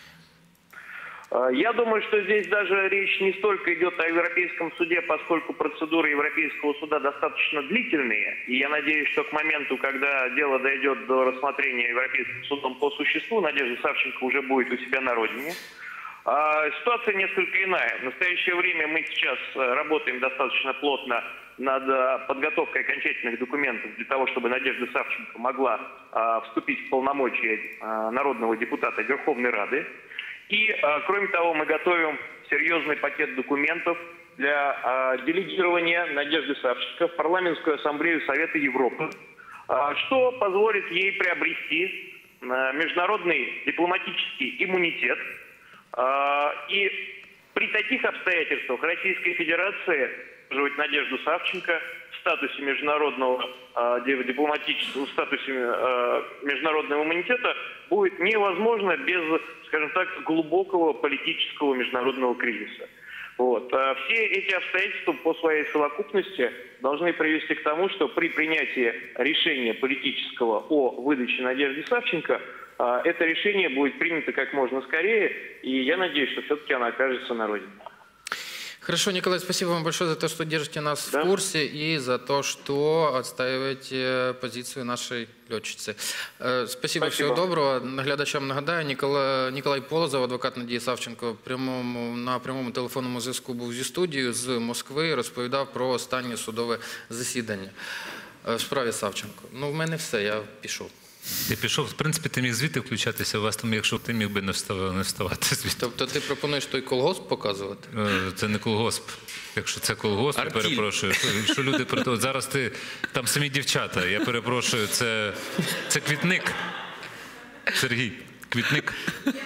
Я думаю, что здесь даже речь не столько идет о Европейском суде, поскольку процедуры Европейского суда достаточно длительные. И я надеюсь, что к моменту, когда дело дойдет до рассмотрения Европейским судом по существу, Надежда Савченко уже будет у себя на родине. А ситуация несколько иная. В настоящее время мы сейчас работаем достаточно плотно над подготовкой окончательных документов для того, чтобы Надежда Савченко могла а, вступить в полномочия а, народного депутата Верховной Рады. И, а, кроме того, мы готовим серьезный пакет документов для а, делегирования Надежды Савченко в Парламентскую ассамблею Совета Европы, а, что позволит ей приобрести а, международный дипломатический иммунитет. И при таких обстоятельствах Российская Федерация поддерживает Надежду Савченко в статусе международного э, дипломатического, в статусе э, международного иммунитета будет невозможно без, скажем так, глубокого политического международного кризиса. Вот. А все эти обстоятельства по своей совокупности должны привести к тому, что при принятии решения политического о выдаче Надежды Савченко а, это решение будет принято как можно скорее, и я надеюсь, что все-таки она окажется на родине. Хорошо, Николай, спасибо вам большое за то, что держите нас Да. в курсе и за то, что отстаиваете позицию нашей летчицы. Э, Спасибо, Спасибо. всего доброго. Наглядачам нагадаю, Ніколай, Ніколай Полозов, адвокат Надії Савченко, в прямому, на прямому телефонному зв'язку був зі студією з Москви, розповідав про останнє судове засідання е, в справі Савченко. Ну, в мене все, я пішов. Ти пішов, в принципі, ти міг звідти включатися, у вас там, якщо ти міг би не вставати, не вставати звідти. Тобто ти пропонуєш той колгосп показувати? Е, Це не колгосп. Якщо це колгосп, я Артіль. перепрошую. Що, що люди про те? От зараз ти, там самі дівчата, я перепрошую, це, це квітник. Сергій, квітник.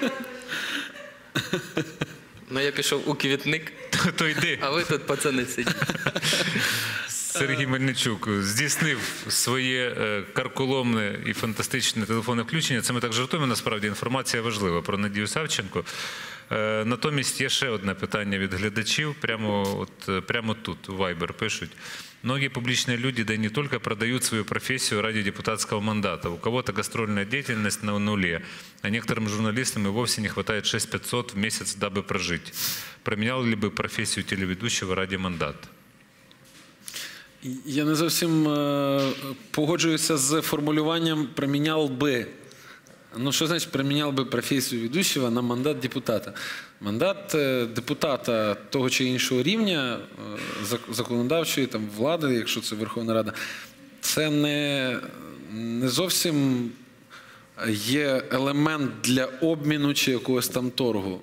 Ну, я пішов у квітник, То, то йди. а ви тут, пацани, сидіть. Сергій Мельничук здійснив своє е, карколомне і фантастичне телефонне включення. Це ми так жартуємо, насправді інформація важлива про Надію Савченко. Е, натомість є ще одне питання від глядачів. Прямо, от, е, прямо тут, у Viber пишуть. Многие публичные люди, да и не только, продают свою профессию ради депутатского мандата. У кого-то гастрольная деятельность на нуле, а некоторым журналистам и вовсе не хватает шесть тысяч пятьсот в месяц, дабы прожить. Променял ли бы профессию телеведущего ради мандата? Я не зовсім е, погоджуюся з формулюванням «проміняв би». Ну, що значить «проміняв би професію ведущого на мандат депутата»? Мандат е, депутата того чи іншого рівня, е, зак- законодавчої там, влади, якщо це Верховна Рада, це не, не зовсім є елемент для обміну чи якогось там торгу.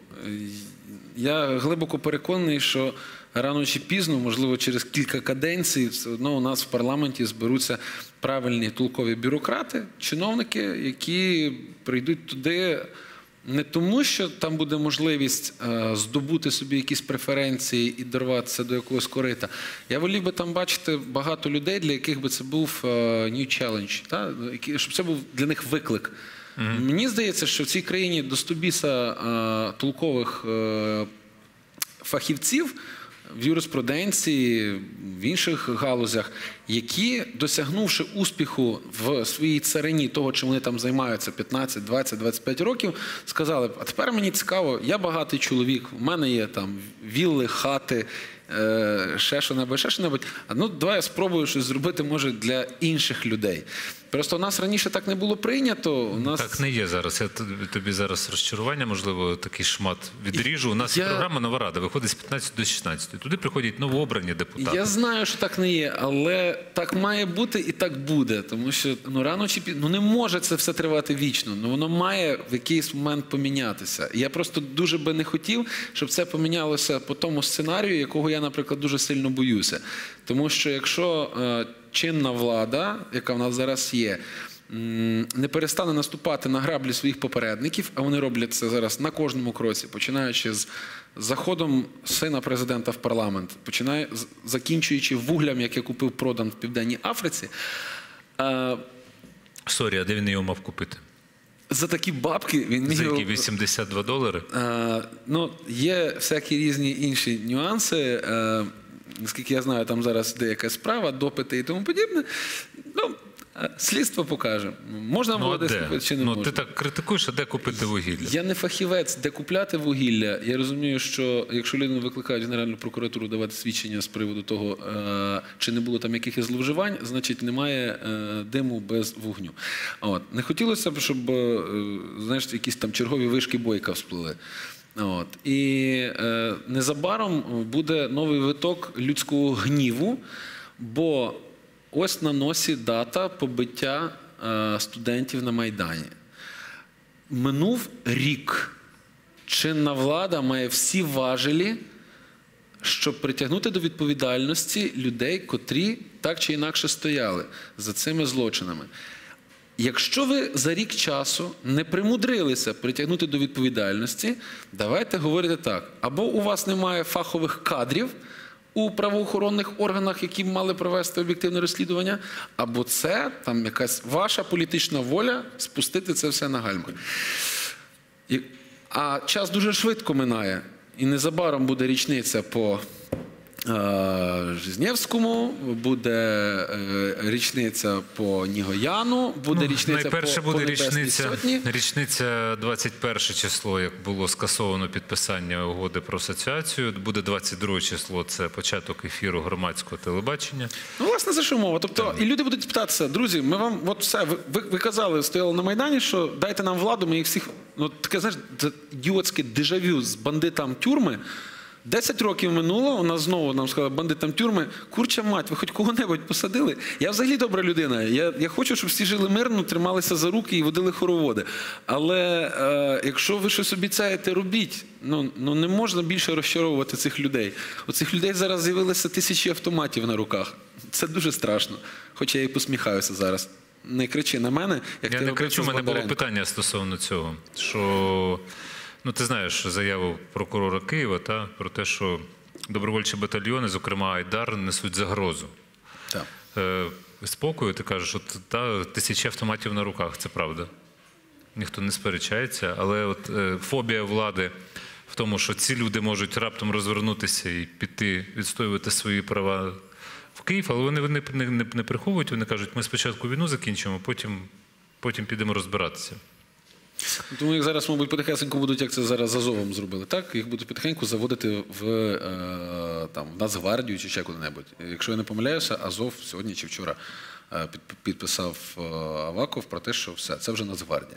Я глибоко переконаний, що рано чи пізно, можливо, через кілька каденцій, все одно у нас в парламенті зберуться правильні толкові бюрократи, чиновники, які прийдуть туди не тому, що там буде можливість е, здобути собі якісь преференції і дорватися до якогось корита. Я волів би там бачити багато людей, для яких би це був е, new challenge, та? Які- щоб це був для них виклик. Mm-hmm. Мені здається, що в цій країні до стобіса е, толкових е, фахівців в юриспруденції, в інших галузях, які, досягнувши успіху в своїй царині того, чим вони там займаються п'ятнадцять, двадцять, двадцять п'ять років, сказали б, а тепер мені цікаво, я багатий чоловік, в мене є там вілли, хати, е, ще що-небудь, ще що-небудь, а ну давай я спробую щось зробити, може, для інших людей. Просто у нас раніше так не було прийнято. У нас... Так не є зараз. Я тобі, тобі зараз розчарування, можливо, такий шмат відріжу. У нас Я- є програма «Нова Рада», виходить з п'ятнадцятої до шістнадцятої. Туди приходять новообрані депутати. Я знаю, що так не є, але так має бути і так буде. Тому що ну, рано чи пізно, ну не може це все тривати вічно. Ну воно має в якийсь момент помінятися. І я просто дуже би не хотів, щоб це помінялося по тому сценарію, якого я, наприклад, дуже сильно боюся. Тому що якщо е, чинна влада, яка в нас зараз є, м, не перестане наступати на граблі своїх попередників, а вони роблять це зараз на кожному кроці, починаючи з заходом сина президента в парламент, починає, з- закінчуючи вуглям, яке купив продан в Південній Африці, е, Сорі, а де він його мав купити? за такі бабки він міг... За які вісімдесят два долари? Е, ну, є всякі різні інші нюанси. Е, наскільки я знаю, там зараз йде якась справа, допити і тому подібне. Ну, е, слідство покаже. Можна Ну, було а десь де? купити чи не Ну, можна. ти так критикуєш, а де купити вугілля? Я не фахівець, де купляти вугілля. Я розумію, що якщо людину викликають в Генеральну прокуратуру давати свідчення з приводу того, е, чи не було там якихось зловживань, значить немає е, диму без вогню. От. Не хотілося б, щоб е, знаєш, якісь там чергові вишки Бойка всплили. От. І е, незабаром буде новий виток людського гніву, бо ось на носі дата побиття е, студентів на Майдані. Минув рік. Чинна влада має всі важелі, щоб притягнути до відповідальності людей, котрі так чи інакше стояли за цими злочинами. Якщо ви за рік часу не примудрилися притягнути до відповідальності, давайте говорити так. Або у вас немає фахових кадрів, у правоохоронних органах, які б мали провести об'єктивне розслідування, або це там якась ваша політична воля спустити це все на гальми. І- А час дуже швидко минає, і незабаром буде річниця по е, Жизнєвському, буде е, річниця по Нігояну, буде Ну, річниця найперше по, буде по Небесній річниця, Сотні. річниця двадцять перше число, як було скасовано підписання угоди про асоціацію. Буде двадцять друге число, це початок ефіру громадського телебачення. Ну, власне, за що мова? Тобто, і люди будуть питатися, друзі, ми вам, от все, ви, ви, ви казали, стояли на Майдані, що дайте нам владу, ми їх всіх, ну, таке, знаєш, це ідіотське дежавю з бандитам тюрми. Десять років минуло, у нас знову нам сказали, бандитам тюрми, курча мать, ви хоч кого-небудь посадили? Я взагалі добра людина, я, я хочу, щоб всі жили мирно, трималися за руки і водили хороводи. Але е, якщо ви щось обіцяєте, робіть. Ну, ну не можна більше розчаровувати цих людей. У цих людей зараз з'явилися тисячі автоматів на руках. Це дуже страшно, хоча я і посміхаюся зараз. Не кричи на мене, як Я ти не робив кричу, це в з мене було Бондаренко. питання стосовно цього, що, ну ти знаєш заяву прокурора Києва, та, про те, що добровольчі батальйони, зокрема Айдар, несуть загрозу. Так. Е, спокою, ти кажеш, от та, тисячі автоматів на руках, це правда. Ніхто не сперечається, але от е, фобія влади в тому, що ці люди можуть раптом розвернутися і піти відстоювати свої права в Київ, але вони, вони не, не, не приховують, вони кажуть, ми спочатку війну закінчимо, потім, потім підемо розбиратися. Тому їх зараз, мабуть, потихеньку будуть, як це зараз з Азовом зробили, так? Їх будуть потихеньку заводити в е, там, Нацгвардію чи ще куди-небудь. Якщо я не помиляюся, Азов сьогодні чи вчора е, під, підписав е, Аваков про те, що все, це вже Нацгвардія.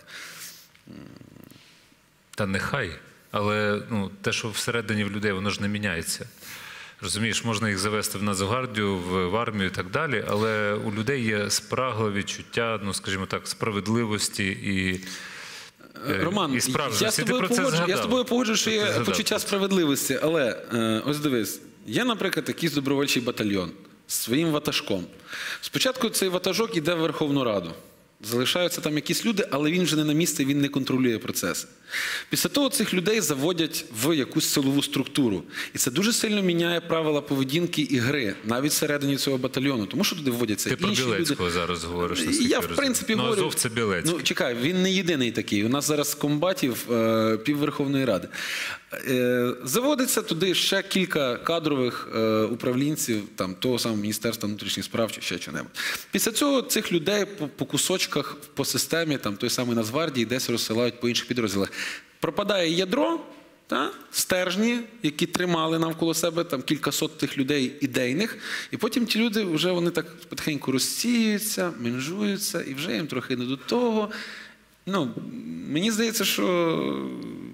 Та нехай, але ну, те, що всередині в людей, воно ж не міняється. Розумієш, можна їх завести в Нацгвардію, в, в армію і так далі, але у людей є спрага, відчуття, ну, скажімо так, справедливості і е, Роман, і справжності. я з Ти тобою про це погоджу, я згадав. з тобою погоджуюсь, що Ти є згадав почуття про це. справедливості, але е, ось дивись, є, наприклад, якийсь добровольчий батальйон з своїм ватажком. Спочатку цей ватажок йде в Верховну Раду. Залишаються там якісь люди, але він вже не на місці, він не контролює процес. Після того цих людей заводять в якусь силову структуру. І це дуже сильно міняє правила поведінки і гри, навіть всередині цього батальйону. Тому що туди вводяться Ти про інші люди. Білецького зараз говориш, І наскільки я, в розумію. принципі, ну, говорю... Азов – це Білецький. Ну, чекай, він не єдиний такий. У нас зараз комбатів е, пів Верховної Ради. Е, заводиться туди ще кілька кадрових е, управлінців, там, того самого Міністерства внутрішніх справ чи ще чого-небудь. Після цього цих людей по, по кусочках, по системі, там, той самий Нацгвардії, десь розсилають по інших підрозділах. Пропадає ядро, та, стержні, які тримали навколо себе там кількасот тих людей ідейних, і потім ті люди вже вони так потихеньку розсіюються, менжуються, і вже їм трохи не до того. Ну, мені здається, що,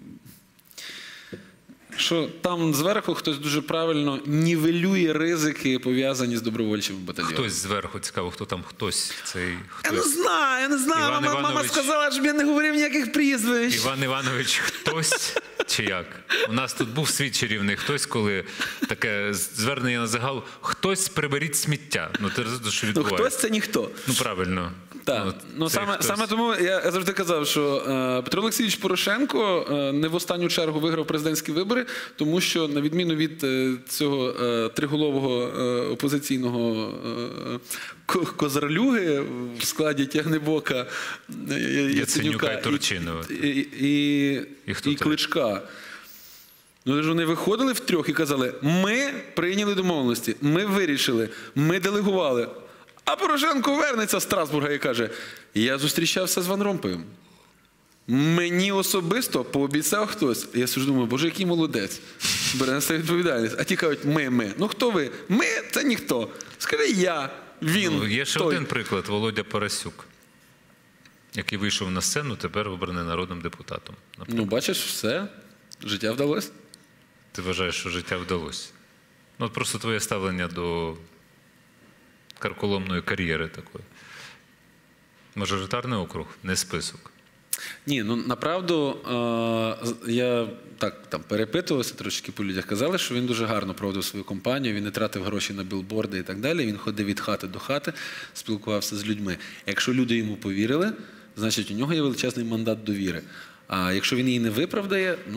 що там зверху хтось дуже правильно нівелює ризики, пов'язані з добровольчим батальйоном. Хтось зверху, цікаво, хто там хтось цей... Я не Хтось. знаю, я не знаю. Іван Мама, мама Іванович. сказала, щоб я не говорив ніяких прізвищ. Іван Іванович хтось чи як? У нас тут був свій чарівний хтось, коли таке звернення на загал «хтось приберіть сміття». Ну, ти розумієш, що Ну, відбувається. хтось це ніхто. Ну, правильно. Так, Ну, ну цей саме, хтось. саме тому я, я завжди казав, що е, Петро Олексійович Порошенко е, не в останню чергу виграв президентські вибори, тому що, на відміну від е, цього е, триголового е, опозиційного е, ко- козарлюги в складі Тягнебока, е, Яценюка і Турчинова. і, і, і, І хто і третій? Кличка. Ну, ж вони виходили втрьох і казали, ми прийняли домовленості, ми вирішили, ми делегували. А Порошенко вернеться з Страсбурга і каже, я зустрічався з Ван Ромпоєм. Мені особисто пообіцяв хтось. Я сижу думаю, боже, який молодець. Бере на себе відповідальність. А ті кажуть, ми, ми. Ну хто ви? Ми – це ніхто. Скажи я, він, Ну, є ще той. один приклад – Володя Парасюк, який вийшов на сцену, тепер обраний народним депутатом. Ну, бачиш, все. Життя вдалося. Ти вважаєш, що життя вдалося? Ну, от просто твоє ставлення до карколомної кар'єри такої. Мажоритарний округ, не список. Ні, ну направду е, я так там перепитувався трошки по людях. Казали, що він дуже гарно проводив свою кампанію, він не тратив гроші на білборди і так далі. Він ходив від хати до хати, спілкувався з людьми. Якщо люди йому повірили, значить у нього є величезний мандат довіри. А якщо він її не виправдає, ну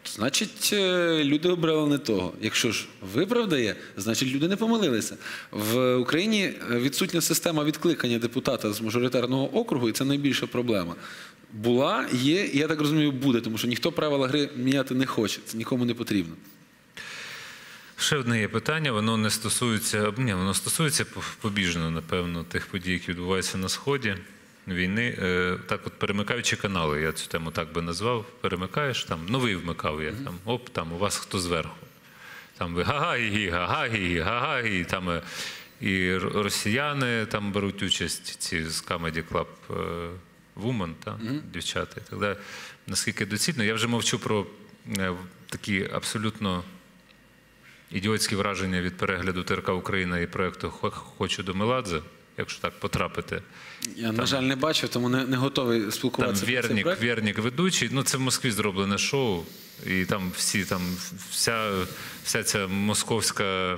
значить, е, люди обрали не того. Якщо ж виправдає, значить люди не помилилися. В Україні відсутня система відкликання депутата з мажоритарного округу, і це найбільша проблема. Була, є, і я так розумію, буде, тому що ніхто правила гри міняти не хоче, це нікому не потрібно. Ще одне є питання, воно не стосується, ні, воно стосується побіжно, напевно, тих подій, які відбуваються на Сході війни. Е, так от перемикаючи канали, я цю тему так би назвав, перемикаєш, там, новий вмикав я, там, оп, там, у вас хто зверху. Там ви га-га-гі, га-га-гі, га-га-гі, там е, і росіяни там беруть участь, ці з Comedy Club е, Woman, та, mm-hmm. дівчата і так далі. Наскільки доцільно, я вже мовчу про е, такі абсолютно ідіотські враження від перегляду ТРК Україна і проєкту «Хочу до Меладзе», якщо так потрапити. Я, там, на жаль, не бачив, тому не, не готовий спілкуватися. Там Вернік, Вернік ведучий, ну це в Москві зроблене шоу, і там всі, там вся, вся ця московська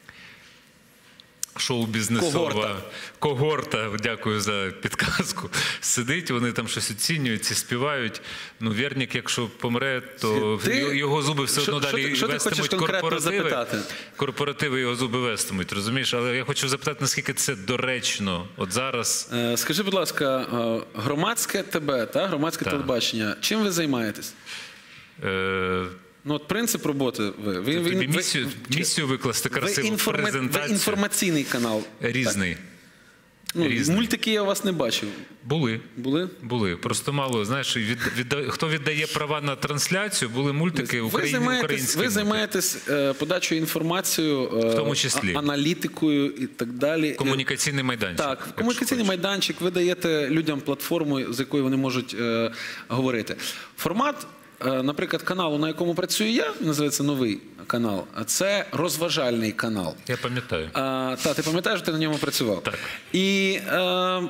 шоу-бізнесова когорта. когорта, дякую за підказку, сидить, вони там щось оцінюють, ці співають. Ну, Вернік, якщо помре, то ти, його зуби все одно що, далі що вестимуть корпоративи. Корпоративи його зуби вестимуть, розумієш? Але я хочу запитати, наскільки це доречно от зараз. Е, скажи, будь ласка, громадське ТБ, та? Громадське так. телебачення, чим ви займаєтесь? Е, Ну, от принцип роботи ви. ви, ви тобі місію, ви, місію викласти красиву ви інформа, презентацію. Ви інформаційний канал. Різний. Ну, Різний. Мультики я у вас не бачив. Були. Були? Були. Просто мало, знаєш, від, від, хто віддає права на трансляцію, були мультики Україні, ви українські. Ви займаєтесь е, подачою інформацію, е, в тому числі. А, аналітикою і так далі. Комунікаційний майданчик. Так, комунікаційний майданчик. Ви даєте людям платформу, з якою вони можуть е, говорити. Формат, е, наприклад, каналу, на якому працюю я, називається «Новий канал», це розважальний канал. Я пам'ятаю. А, та, ти пам'ятаєш, ти на ньому працював? Так. І е,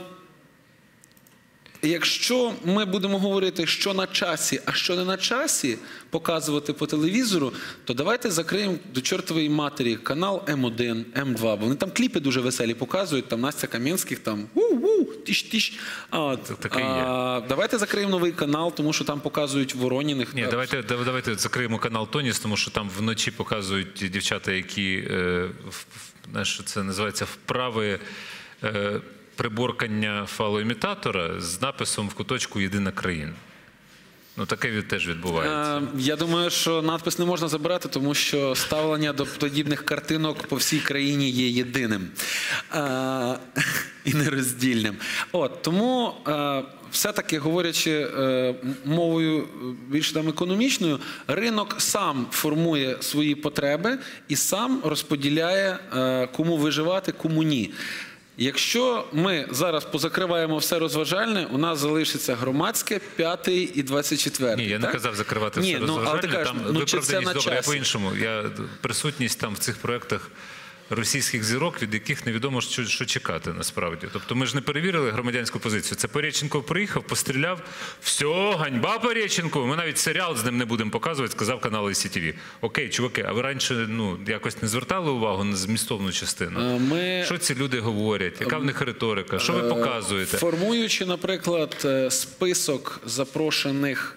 якщо ми будемо говорити, що на часі, а що не на часі, показувати по телевізору, то давайте закриємо до чортової матері канал М один, М два, бо вони там кліпи дуже веселі показують, там Настя Кам'янських, там у-у, тиш-тиш. А, таке є. А, давайте закриємо новий канал, тому що там показують Вороніних. Ні, давайте, давайте закриємо канал «Тоніс», тому що там вночі показують дівчата, які, е, знаєш, це називається вправи е, приборкання фалоімітатора з написом в куточку «Єдина країна». Ну, таке теж відбувається. Е, я думаю, що надпис не можна забирати, тому що ставлення до подібних картинок по всій країні є єдиним е, і нероздільним. От, тому е, все-таки, говорячи е, мовою більш там економічною, ринок сам формує свої потреби і сам розподіляє, е, кому виживати, кому ні. Якщо ми зараз позакриваємо все розважальне, у нас залишиться громадське, п'ятий і двадцять четвертий. Ні, я так? не казав закривати Ні, все ну, розважальне. кажеш, там ну, виправданість, добре, я часі? по-іншому. Я, присутність там в цих проєктах російських зірок, від яких невідомо, що, що чекати насправді. Тобто ми ж не перевірили громадянську позицію. Це Пореченков приїхав, постріляв, все, ганьба Пореченкову, ми навіть серіал з ним не будемо показувати, сказав канал Ай Сі Ті Ві. Окей, чуваки, а ви раніше ну, якось не звертали увагу на змістовну частину? Ми... Що ці люди говорять? Яка в них риторика? Що ви показуєте? Формуючи, наприклад, список запрошених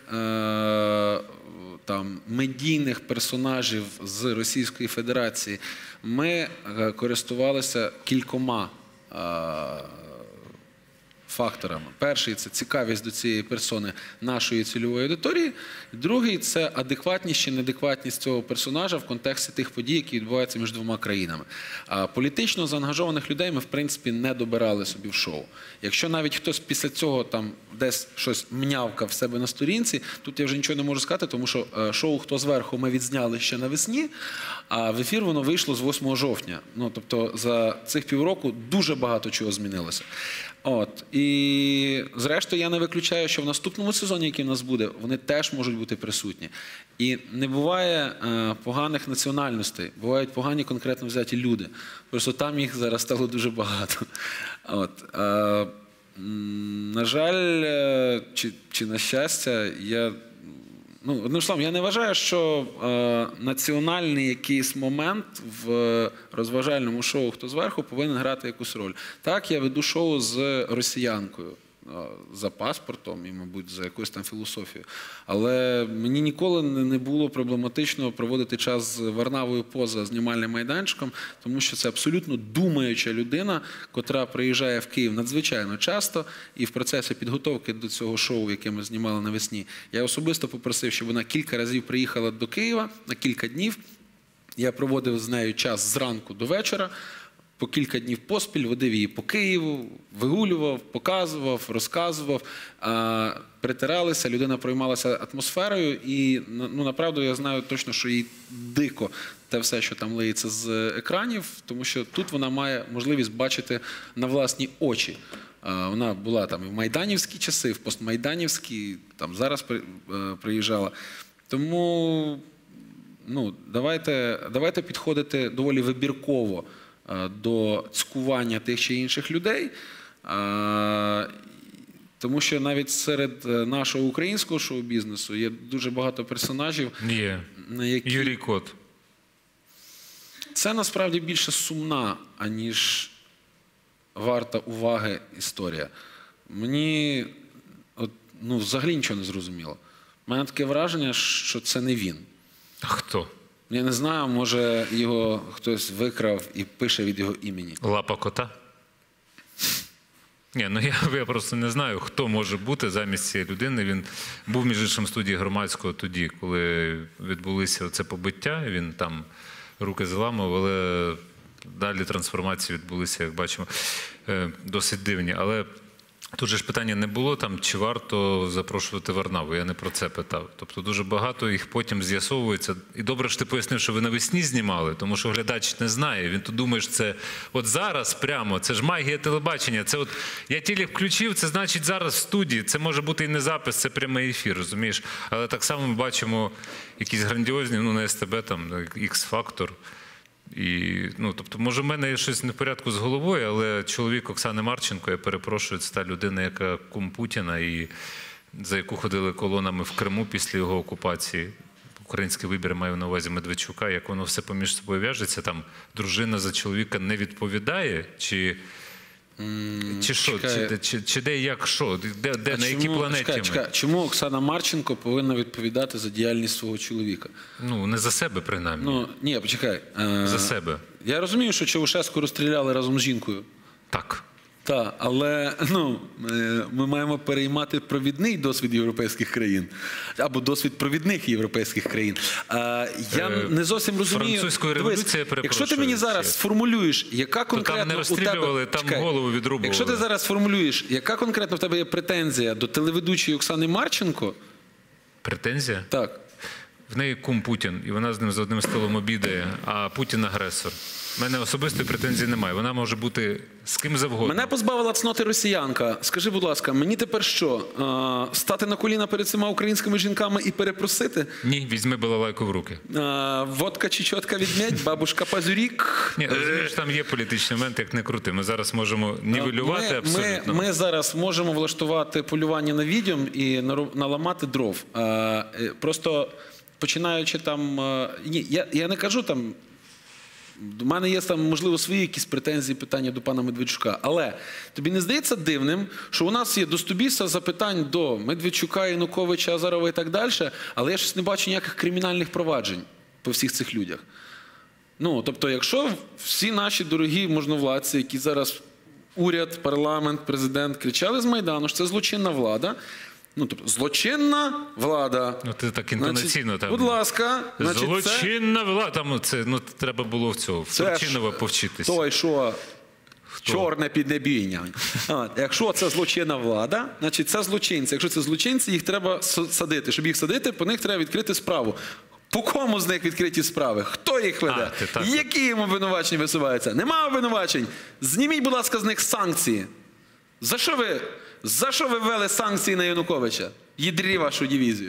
там медійних персонажів з Російської Федерації, ми користувалися кількома факторами. Перший – це цікавість до цієї персони нашої цільової аудиторії. Другий – це адекватність чи неадекватність цього персонажа в контексті тих подій, які відбуваються між двома країнами. А політично заангажованих людей ми, в принципі, не добирали собі в шоу. Якщо навіть хтось після цього там десь щось мнявкав в себе на сторінці, тут я вже нічого не можу сказати, тому що шоу «Хто зверху» ми відзняли ще навесні, а в ефір воно вийшло з восьмого жовтня. Ну, тобто за цих півроку дуже багато чого змінилося. От. І зрештою я не виключаю, що в наступному сезоні, який в нас буде, вони теж можуть бути присутні. І не буває е, поганих національностей, бувають погані конкретно взяті люди. Просто там їх зараз стало дуже багато. От. Е, на жаль, е, чи, чи на щастя, я... Ну, одним словом, я не вважаю, що е, національний якийсь момент в розважальному шоу «Хто зверху» повинен грати якусь роль. Так, я веду шоу з росіянкою. за паспортом і, мабуть, за якоюсь там філософією. Але мені ніколи не було проблематично проводити час з Варнавою поза знімальним майданчиком, тому що це абсолютно думаюча людина, котра приїжджає в Київ надзвичайно часто, і в процесі підготовки до цього шоу, яке ми знімали навесні, я особисто попросив, щоб вона кілька разів приїхала до Києва на кілька днів. Я проводив з нею час зранку до вечора, по кілька днів поспіль, водив її по Києву, вигулював, показував, розказував, а, притиралися, людина проймалася атмосферою і, ну, направду, я знаю точно, що їй дико те все, що там лиється з екранів, тому що тут вона має можливість бачити на власні очі. А, вона була там і в майданівські часи, в постмайданівські, там зараз при, е, приїжджала. Тому, ну, давайте, давайте підходити доволі вибірково до цькування тих чи інших людей, тому що навіть серед нашого українського шоу-бізнесу є дуже багато персонажів, Є. на які... Юрій Кот. Це насправді більше сумна, аніж варта уваги історія. Мені от, ну, взагалі нічого не зрозуміло. У мене таке враження, що це не він. А хто? Я не знаю, може його хтось викрав і пише від його імені. Лапа кота? Ні, ну я, я просто не знаю, хто може бути замість цієї людини. Він був, між іншим, в студії Громадського тоді, коли відбулися це побиття. Він там руки заламав, але далі трансформації відбулися, як бачимо, досить дивні. Але тут же ж питання не було там, чи варто запрошувати Варнаву. Я не про це питав. Тобто дуже багато їх потім з'ясовується. І добре, що ти пояснив, що ви навесні знімали, тому що глядач не знає. Він тут думає, що це от зараз прямо, це ж магія телебачення. Це от я телек включив, це значить зараз в студії. Це може бути і не запис, це прямий ефір, розумієш? Але так само ми бачимо якісь грандіозні, ну на ес те бе, там, X-Factor. І, ну, тобто, може, в мене є щось не в порядку з головою, але чоловік Оксани Марченко, я перепрошую, це та людина, яка кум Путіна, і за яку ходили колонами в Криму після його окупації. Український вибір маю на увазі Медведчука, як воно все поміж собою в'яжеться, там дружина за чоловіка не відповідає, чи... Mm, чи що, чи, чи, чи де, як, що, де, де на чому, якій планеті чекай, ми? Чекай, чому Оксана Марченко повинна відповідати за діяльність свого чоловіка? Ну, не за себе, принаймні. Ну, ні, почекай. За себе. Я розумію, що Чаушеску розстріляли разом з жінкою. Так. Так, але ну, ми маємо переймати провідний досвід європейських країн. Або досвід провідних європейських країн. А, я е, не зовсім розумію. Французької революції, я перепрошую. Якщо ти мені зараз сформулюєш, яка конкретно там не розстрілювали, у тебе... там Чекай, голову відрубували. Якщо ти зараз сформулюєш, яка конкретно в тебе є претензія до телеведучої Оксани Марченко? Претензія? Так. В неї кум Путін, і вона з ним за одним столом обідає, а Путін агресор. У мене особистої претензії немає. Вона може бути з ким завгодно. Мене позбавила цноти росіянка. Скажи, будь ласка, мені тепер що, а, стати на коліна перед цими українськими жінками і перепросити? Ні, візьми балалайку в руки. А, водка чи чотка відмедь, бабушка Пазюрік. Ні, розумієш, там є політичний момент, як не крути. Ми зараз можемо нівелювати ми, абсолютно. Ми, ми зараз можемо влаштувати полювання на відьом і наламати дров. А, просто починаючи там... Ні, я, я не кажу там... У мене є там, можливо, свої якісь претензії, питання до пана Медведчука. Але тобі не здається дивним, що у нас є достобіса запитань до Медведчука, Януковича, Азарова і так далі, але я щось не бачу ніяких кримінальних проваджень по всіх цих людях. Ну, тобто, якщо всі наші дорогі можновладці, які зараз уряд, парламент, президент кричали з Майдану, що це злочинна влада, ну, тобто, злочинна влада. Ну, ти так інтонаційно значить, там. Будь ласка. Значить, злочинна це... влада. Там, це, ну, треба було в цього, в Турчинова повчитися. Той, що Хто? Чорне піднебіння. А, якщо це злочинна влада, значить це злочинці. Якщо це злочинці, їх треба садити. Щоб їх садити, по них треба відкрити справу. По кому з них відкриті справи? Хто їх веде? А, які їм обвинувачення висуваються? Нема обвинувачень. Зніміть, будь ласка, з них санкції. За що ви... За що ви ввели санкції на Януковича? Їдрі вашу дивізію.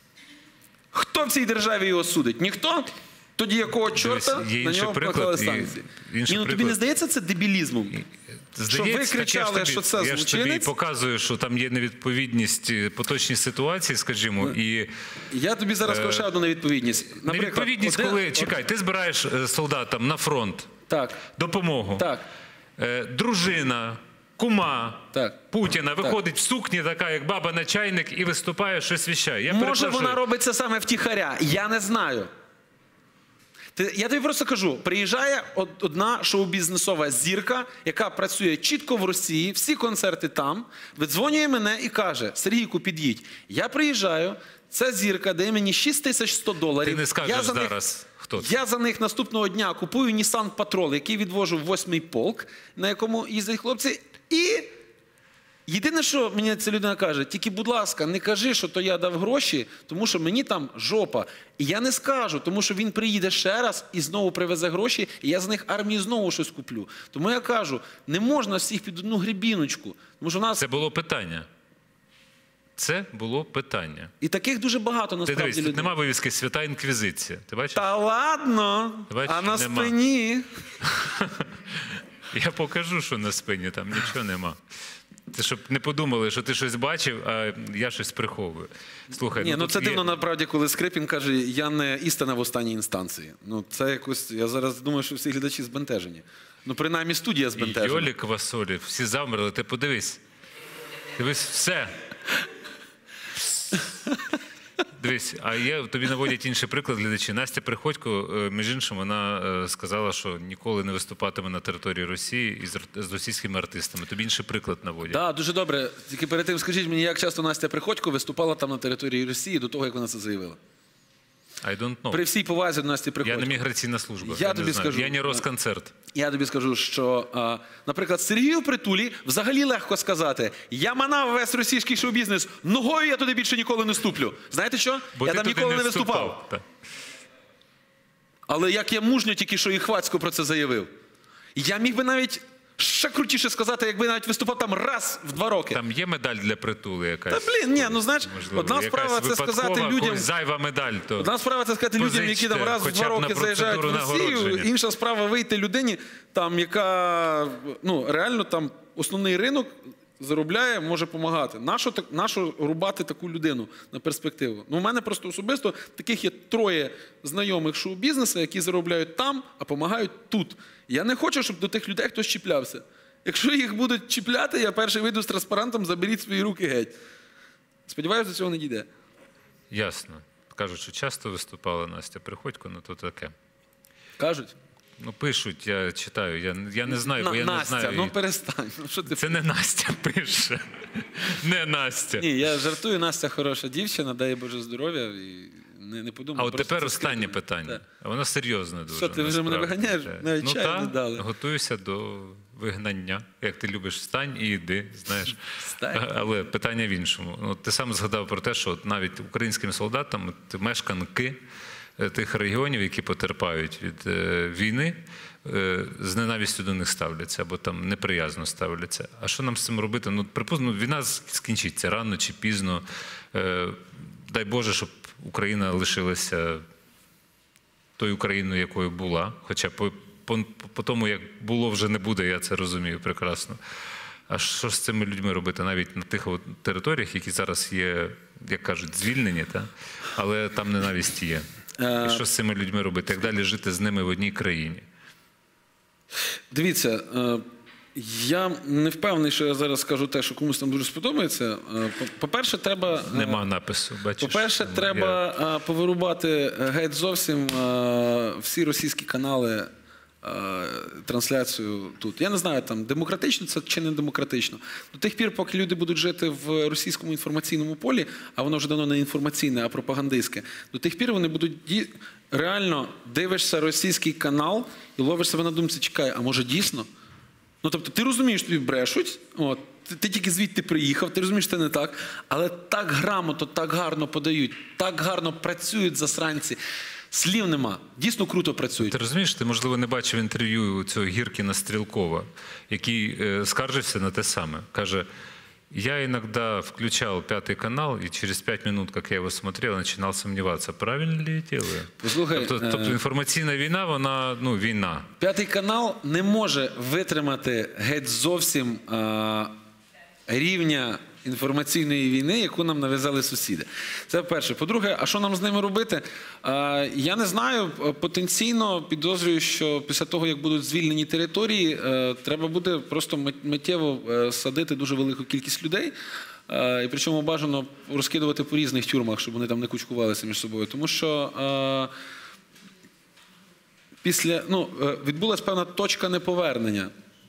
Хто в цій державі його судить? Ніхто? Тоді якого чорта на нього поклали санкції? Ні, ну тобі не здається це дебілізмом? Здається, що ви кричали, тобі, що це я злочинець? Я ж тобі показую, що там є невідповідність поточній ситуації, скажімо, і... Я тобі зараз скажу ще одну невідповідність. Наприклад, невідповідність, один... коли, чекай, ти збираєш солдатам на фронт так. допомогу. Так. Дружина, кума Так. Путіна виходить в сукні, така як баба на чайник, і виступає, щось віщає. Я Може, перепрошую. вона робить це саме втіхаря, я не знаю. Ти- Я тобі просто кажу, приїжджає од- одна шоу-бізнесова зірка, яка працює чітко в Росії, всі концерти там, видзвонює мене і каже: Сергійку, під'їдь. Я приїжджаю, ця зірка дає мені шість тисяч сто доларів. Ти не скажеш я за них- зараз, хто це. Я за них наступного дня купую Nissan Patrol, який відвожу в восьмий полк, на якому їздять хлопці, і єдине, що мені ця людина каже: тільки, будь ласка, не кажи, що то я дав гроші, тому що мені там жопа. І я не скажу, тому що він приїде ще раз і знову привезе гроші, і я з них армії знову щось куплю. Тому я кажу, не можна всіх під одну грібіночку. Тому що в нас Це було питання. Це було питання. і таких дуже багато Ти насправді дивись, тут людей. нема вивіски «Свята Інквізиція». Ти бачиш? Та ладно, Ти бачиш, а на нема. спині. Я покажу, що на спині там нічого нема. Ти щоб не подумали, що ти щось бачив, а я щось приховую. Слухай, Ні, ну тут це є- дивно, насправді, коли Скрипін каже: я не істина в останній інстанції. Ну це якось, я зараз думаю, що всі глядачі збентежені. Ну, принаймні, студія І збентежена. Йолі Квасолі, всі замерли, ти подивись. Дивись, все. Дивись, а є, тобі наводять інший приклад глядачі. Настя Приходько, е, між іншим, вона е, сказала, що ніколи не виступатиме на території Росії із, р- з російськими артистами. Тобі інший приклад наводять. Так, дуже добре. Тільки перед тим скажіть мені, як часто Настя Приходько виступала там на території Росії до того, як вона це заявила? I don't know. При всій повазі до Насті Я Приходько. не міграційна служба. Я не тобі знаю. скажу. Я не Росконцерт. Я тобі скажу, що, а, наприклад, Сергію Притулі взагалі легко сказати: я манав весь російський шоу-бізнес, ногою я туди більше ніколи не ступлю. Знаєте що? Бо я ти там туди ніколи не не виступав. Так. Але як я мужньо тільки що і хвацько про це заявив. Я міг би навіть ще крутіше сказати, якби навіть виступав там раз в два роки. Там є медаль для Притули якась? Та блін, ні, ну знаєш, Можливо, одна справа якась це сказати випадкова, людям. когось зайва медаль. То... Одна справа це сказати людям, які там Позичте раз в хоча два б на роки заїжджають в процедуру Росію. нагородження. Інша справа вийти людині, там, яка ну, реально там основний ринок заробляє, може допомагати. Нащо, так- нащо рубати таку людину на перспективу? Ну, у мене просто особисто таких є троє знайомих шоу-бізнесу, які заробляють там, а допомагають тут. Я не хочу, щоб до тих людей хтось чіплявся. Якщо їх будуть чіпляти, я перший вийду з транспарантом, заберіть свої руки геть. Сподіваюся, до цього не дійде. Ясно. Кажуть, що часто виступала Настя Приходько, ну то таке. Кажуть? Ну, пишуть, я читаю, я, я не знаю, бо На- я Настя, не знаю. ну і- перестань. Ну, що ти... Це не Настя пише. Не Настя. Ні, я жартую, Настя хороша дівчина, дай Боже здоров'я і не, не подумав. А от просто тепер це останнє скрипін. питання. Так. А воно серйозне дуже. Що, ти вже мене насправді. виганяєш? Так. Навіть ну, чаю та, не дали. готуюся до вигнання. Як ти любиш, встань і йди, знаєш. Встань. Але питання в іншому. Ну, ти сам згадав про те, що от навіть українським солдатам от мешканки е, тих регіонів, які потерпають від е, війни, е, з ненавистю до них ставляться або там неприязно ставляться. А що нам з цим робити? Ну, припустимо, війна скінчиться рано чи пізно. Е, дай Боже, щоб Україна лишилася тою Україною, якою була. Хоча по, по, по тому, як було, вже не буде, я це розумію прекрасно. А що з цими людьми робити навіть на тих от територіях, які зараз є, як кажуть, звільнені, та? Але там ненависть є. І що з цими людьми робити? Як далі жити з ними в одній країні? Дивіться, е, я не впевнений, що я зараз скажу те, що комусь там дуже сподобається. Е, по- По-перше, треба... е, Нема напису, бачиш? По-перше, Я- треба е, повирубати геть зовсім е, всі російські канали, е, трансляцію тут. Я не знаю, там демократично це чи не демократично. До тих пір, поки люди будуть жити в російському інформаційному полі, а воно вже давно не інформаційне, а пропагандистське, до тих пір вони будуть ді... реально дивишся російський канал і ловиш себе на думці, чекай, а може дійсно? Ну, тобто, ти розумієш, тобі брешуть, от, ти, ти тільки звідти приїхав, ти розумієш, що це не так, але так грамотно, так гарно подають, так гарно працюють засранці. Слів нема. Дійсно круто працюють. Ти розумієш, ти, можливо, не бачив інтерв'ю цього Гіркіна Стрілкова, який е, скаржився на те саме. Каже, я иногда включал Пятый канал, и через пять минут, как я его смотрел, начинал сомневаться, правильно ли я делаю. Послухай, Тобто, е, тобто інформаційна війна, вона, ну, війна. П'ятий канал не може витримати геть зовсім а, рівня інформаційної війни, яку нам нав'язали сусіди. Це перше. По-друге, а що нам з ними робити? Е, я не знаю, потенційно підозрюю, що після того, як будуть звільнені території, е, треба буде просто миттєво е, садити дуже велику кількість людей, е, і причому бажано розкидувати по різних тюрмах, щоб вони там не кучкувалися між собою. Тому що е, після, ну, е, відбулася певна точка неповернення.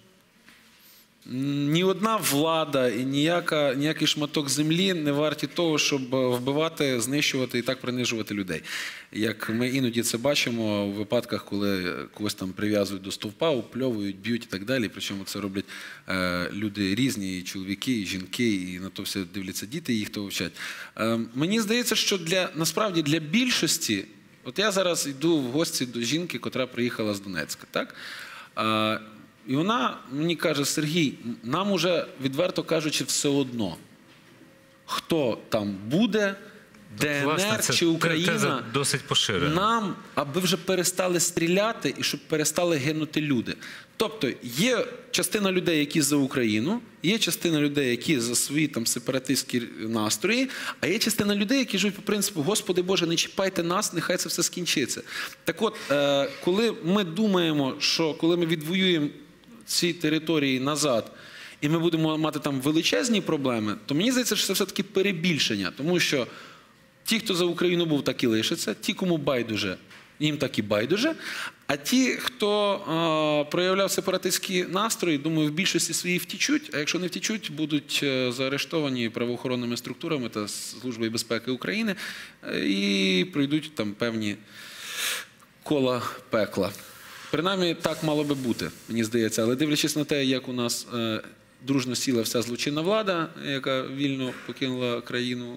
Ні одна влада і ніяка, ніякий шматок землі не варті того, щоб вбивати, знищувати і так принижувати людей. Як ми іноді це бачимо у випадках, коли когось там прив'язують до стовпа, упльовують, б'ють і так далі. Причому це роблять е, люди різні, і чоловіки, і жінки, і на то все дивляться діти, їх то вчать. Е, мені здається, що для, насправді для більшості, от я зараз йду в гості до жінки, котра приїхала з Донецька, так? Е, І вона мені каже: Сергій, нам уже, відверто кажучи, все одно, хто там буде, ДНР Власне, це чи Україна, теза досить поширена. Нам, аби вже перестали стріляти і щоб перестали гинути люди. Тобто є частина людей, які за Україну, є частина людей, які за свої там сепаратистські настрої, а є частина людей, які живуть по принципу: Господи Боже, не чіпайте нас, нехай це все скінчиться. Так от, е, коли ми думаємо, що коли ми відвоюємо ці території назад, і ми будемо мати там величезні проблеми, то мені здається, що це все-таки перебільшення. Тому що ті, хто за Україну був, так і лишаться, ті, кому байдуже, їм так і байдуже, а ті, хто е, проявляв сепаратистські настрої, думаю, в більшості своїй втічуть, а якщо не втічуть, будуть е, заарештовані правоохоронними структурами та Службою безпеки України е, і пройдуть там певні кола пекла. Принаймні, так мало би бути, мені здається. Але дивлячись на те, як у нас е, дружно сіла вся злочинна влада, яка вільно покинула країну,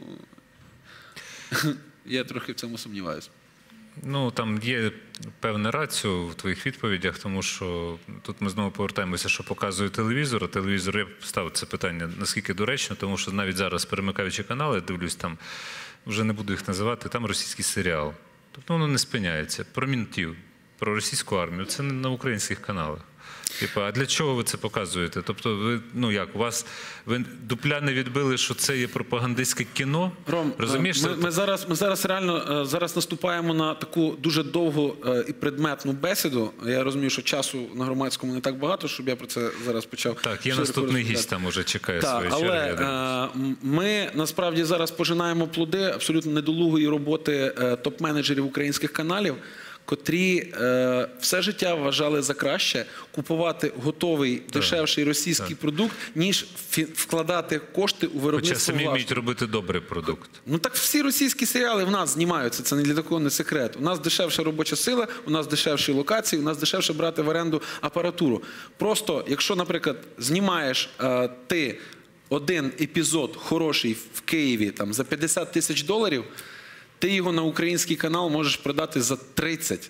я трохи в цьому сумніваюся. Ну, там є певна раціо в твоїх відповідях, тому що тут ми знову повертаємося, що показує телевізор. А телевізор, я ставив це питання, наскільки доречно, тому що навіть зараз, перемикаючи канали, дивлюсь, там, вже не буду їх називати, там російський серіал. Тобто воно не спиняється. Про мінтів, про російську армію. Це не на українських каналах. Типу, а для чого ви це показуєте? Тобто, ви, ну як, у вас, ви дупля не відбили, що це є пропагандистське кіно? Ром, розумієш? Ми, ми, зараз, ми зараз реально зараз наступаємо на таку дуже довгу і предметну бесіду. Я розумію, що часу на громадському не так багато, щоб я про це зараз почав. Так, є наступний гість, там уже чекає так, своєї але, черги. Але ми насправді зараз пожинаємо плоди абсолютно недолугої роботи топ-менеджерів українських каналів, котрі е, все життя вважали за краще купувати готовий, так, дешевший російський так. продукт, ніж фі- вкладати кошти у виробництво Хоча самі власного. вміють робити добрий продукт. Ну так всі російські серіали в нас знімаються, це не для такого не секрет. У нас дешевша робоча сила, у нас дешевші локації, у нас дешевше брати в оренду апаратуру. Просто, якщо, наприклад, знімаєш е, ти один епізод хороший в Києві там, за п'ятдесят тисяч доларів, ти його на український канал можеш продати за тридцять.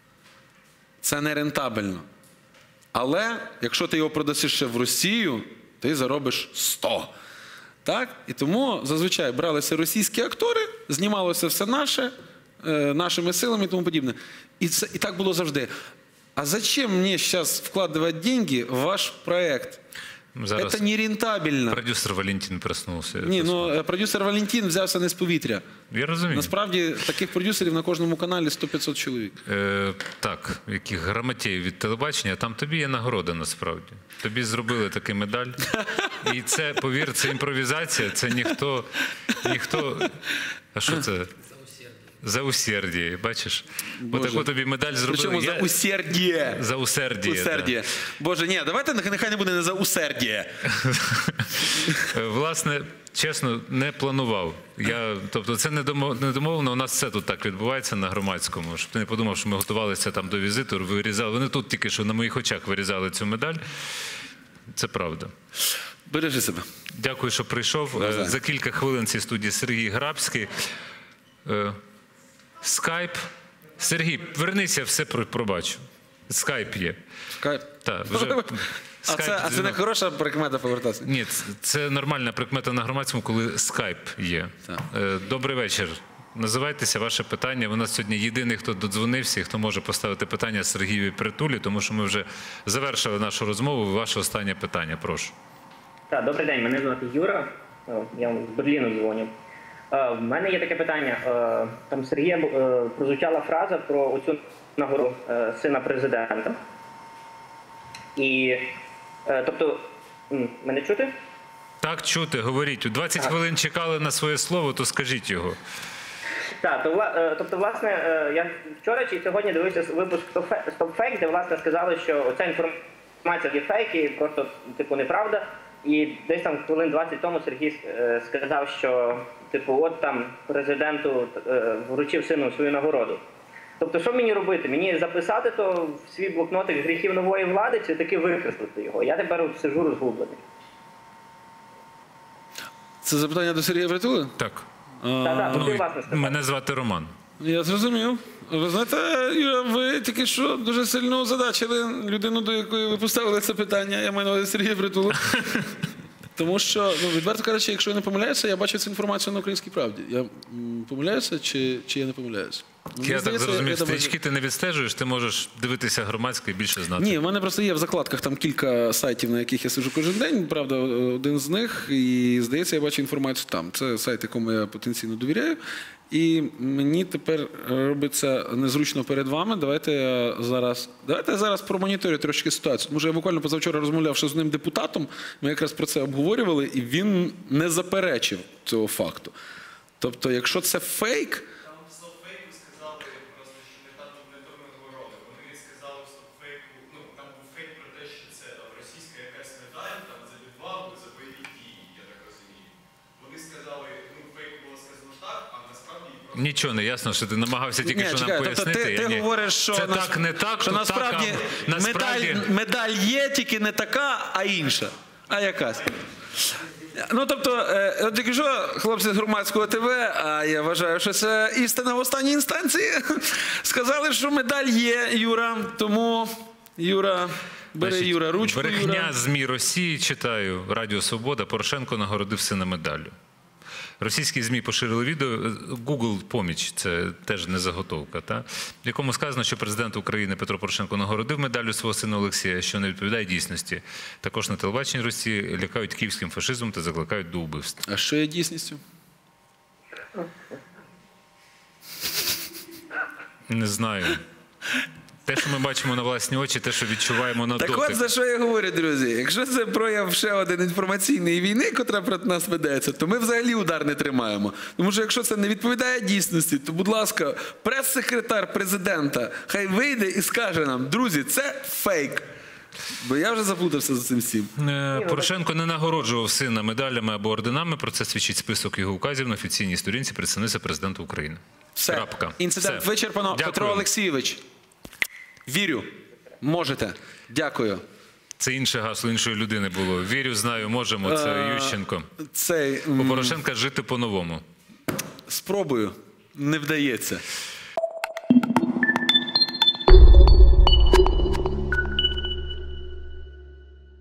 Це не рентабельно. Але, якщо ти його продасиш ще в Росію, ти заробиш сто. Так? І тому зазвичай бралися російські актори, знімалося все наше, е, нашими силами і тому подібне. І, це, і так було завжди. А зачем мені зараз вкладувати деньги в ваш проект? Зараз це не рентабельно. Продюсер Валентин проснувся. Ні, ну продюсер Валентин взявся не з повітря. Я розумію. Насправді, таких продюсерів на кожному каналі сто-п'ятсот чоловік. Е, так, яких грамотєїв від телебачення, там тобі є нагорода насправді. Тобі зробили такий медаль. І це, повір, це імпровізація, це ніхто, ніхто... А що це? За усердіє, бачиш? Отаку тобі медаль зробили. Причому Я... за усердіє. За усердіє, усердіє. Да. Боже, ні, давайте нехай не буде не за усердіє. Власне, чесно, не планував. Я, тобто це не домовлено, у нас все тут так відбувається на громадському. Щоб ти не подумав, що ми готувалися там до візиту, вирізали. Вони тут тільки що на моїх очах вирізали цю медаль. Це правда. Бережи себе. Дякую, що прийшов. Бажаю. За кілька хвилин в цій студії Сергій Грабський. Скайп. Сергій, вернися, все пробачу. Скайп є. Скайп? Так, вже... А це, а це не хороша прикмета повертатися? Ні, це нормальна прикмета на громадському, коли скайп є. Так. Добрий вечір. Називайтеся, ваше питання. У нас сьогодні єдиний, хто додзвонився і хто може поставити питання Сергієві Притулі, тому що ми вже завершили нашу розмову. Ваше останнє питання, прошу. Так, добрий день, мене звати Юра. Е, Я вам з Берліну дзвоню. Е, В мене є таке питання. Е, Там Сергія е, прозвучала фраза про оцю нагороду е, сина президента. І, е, тобто, м, мене чути? Так, чути, говоріть. У двадцять Так. хвилин чекали на своє слово, то скажіть його. Так, то, вла- е, тобто, власне, е, я вчора чи сьогодні дивився випуск Stop Fake, де, власне, сказали, що оця інформація є фейк і просто, типу, неправда. І десь там хвилин двадцять тому Сергій е, сказав, що, типу, от там президенту е, вручив сину свою нагороду. Тобто, що мені робити? Мені записати то в свій блокнотик гріхів нової влади чи таки викреслити його? Я тепер от сижу розгублений. Це запитання до Сергія Притули? Так. Так-так, Ну, ти, власне, сказав. мене звати Роман. Я зрозумів. Ви знаєте, Юра, ви тільки що дуже сильно озадачили людину, до якої ви поставили це питання. Я маю на увазі Сергія Притулу. Тому що, ну, відверто кажучи, якщо я не помиляюся, я бачив цю інформацію на Українській правді. Я м, помиляюся чи, чи я не помиляюся? Мені Я так здається, зрозумів, я добре- стрічки ти не відстежуєш, ти можеш дивитися громадське і більше знати. Ні, в мене просто є в закладках там кілька сайтів, на яких я сиджу кожен день. Правда, один з них, і здається, я бачу інформацію там. Це сайт, якому я потенційно довіряю. І мені тепер робиться незручно перед вами. Давайте я зараз, давайте я зараз промоніторю трошки ситуацію. Може, я буквально позавчора розмовляв ще з одним депутатом, ми якраз про це обговорювали, і він не заперечив цього факту. Тобто, якщо це фейк, Там в стопфейку сказали просто, що не так не то ми говорили. Вони сказали в стопфейку, ну там був фейк про те, що це там російська якась медаль там за відвагу, за бойові дії, я так розумію. Вони сказали, ну фейк було сказано так, а насправді їх просто Нічого не ясно, що ти намагався тільки Ні, що чекай, нам тобто пояснити. ти, ти Я ні. говориш, що, це нас- так, не так, що то насправді, так, а насправді... Медаль, медаль є, тільки не така, а інша. А якась. Ну, тобто, е, от тільки що, хлопці з громадського ТВ, а я вважаю, що це істина в останній інстанції, сказали, що медаль є, Юра, тому, Юра, бери, Значить, Юра, ручку, брехня Юра. ЗМІ Росії, читаю, Радіо Свобода, Порошенко нагородив сина медаллю. Російські ЗМІ поширили відео, Google поміч, це теж не заготовка, та? в якому сказано, що президент України Петро Порошенко нагородив медаллю свого сина Олексія, що не відповідає дійсності. Також на телебаченні Росії лякають київським фашизмом та закликають до вбивств. А що є дійсністю? Не знаю. Те, що ми бачимо на власні очі, те, що відчуваємо на Так дотик. от за що я говорю, друзі. Якщо це прояв ще один інформаційної війни, котра проти нас ведеться, то ми взагалі удар не тримаємо. Тому що якщо це не відповідає дійсності, то, будь ласка, прес-секретар президента хай вийде і скаже нам, друзі, це фейк. Бо я вже заплутався за цим всім. Е, Порошенко не нагороджував сина медалями або орденами. Про це свідчить список його указів на офіційній сторінці представництва президента України. Все. Крапка. Інцидент Все. вичерпано. Дякую. Петро Олексійович, вірю, можете. Дякую. Це інше гасло іншої людини було. Вірю, знаю, можемо. Це Е, Ющенко. Цей, У м, Порошенка жити по-новому. спробую. Не вдається.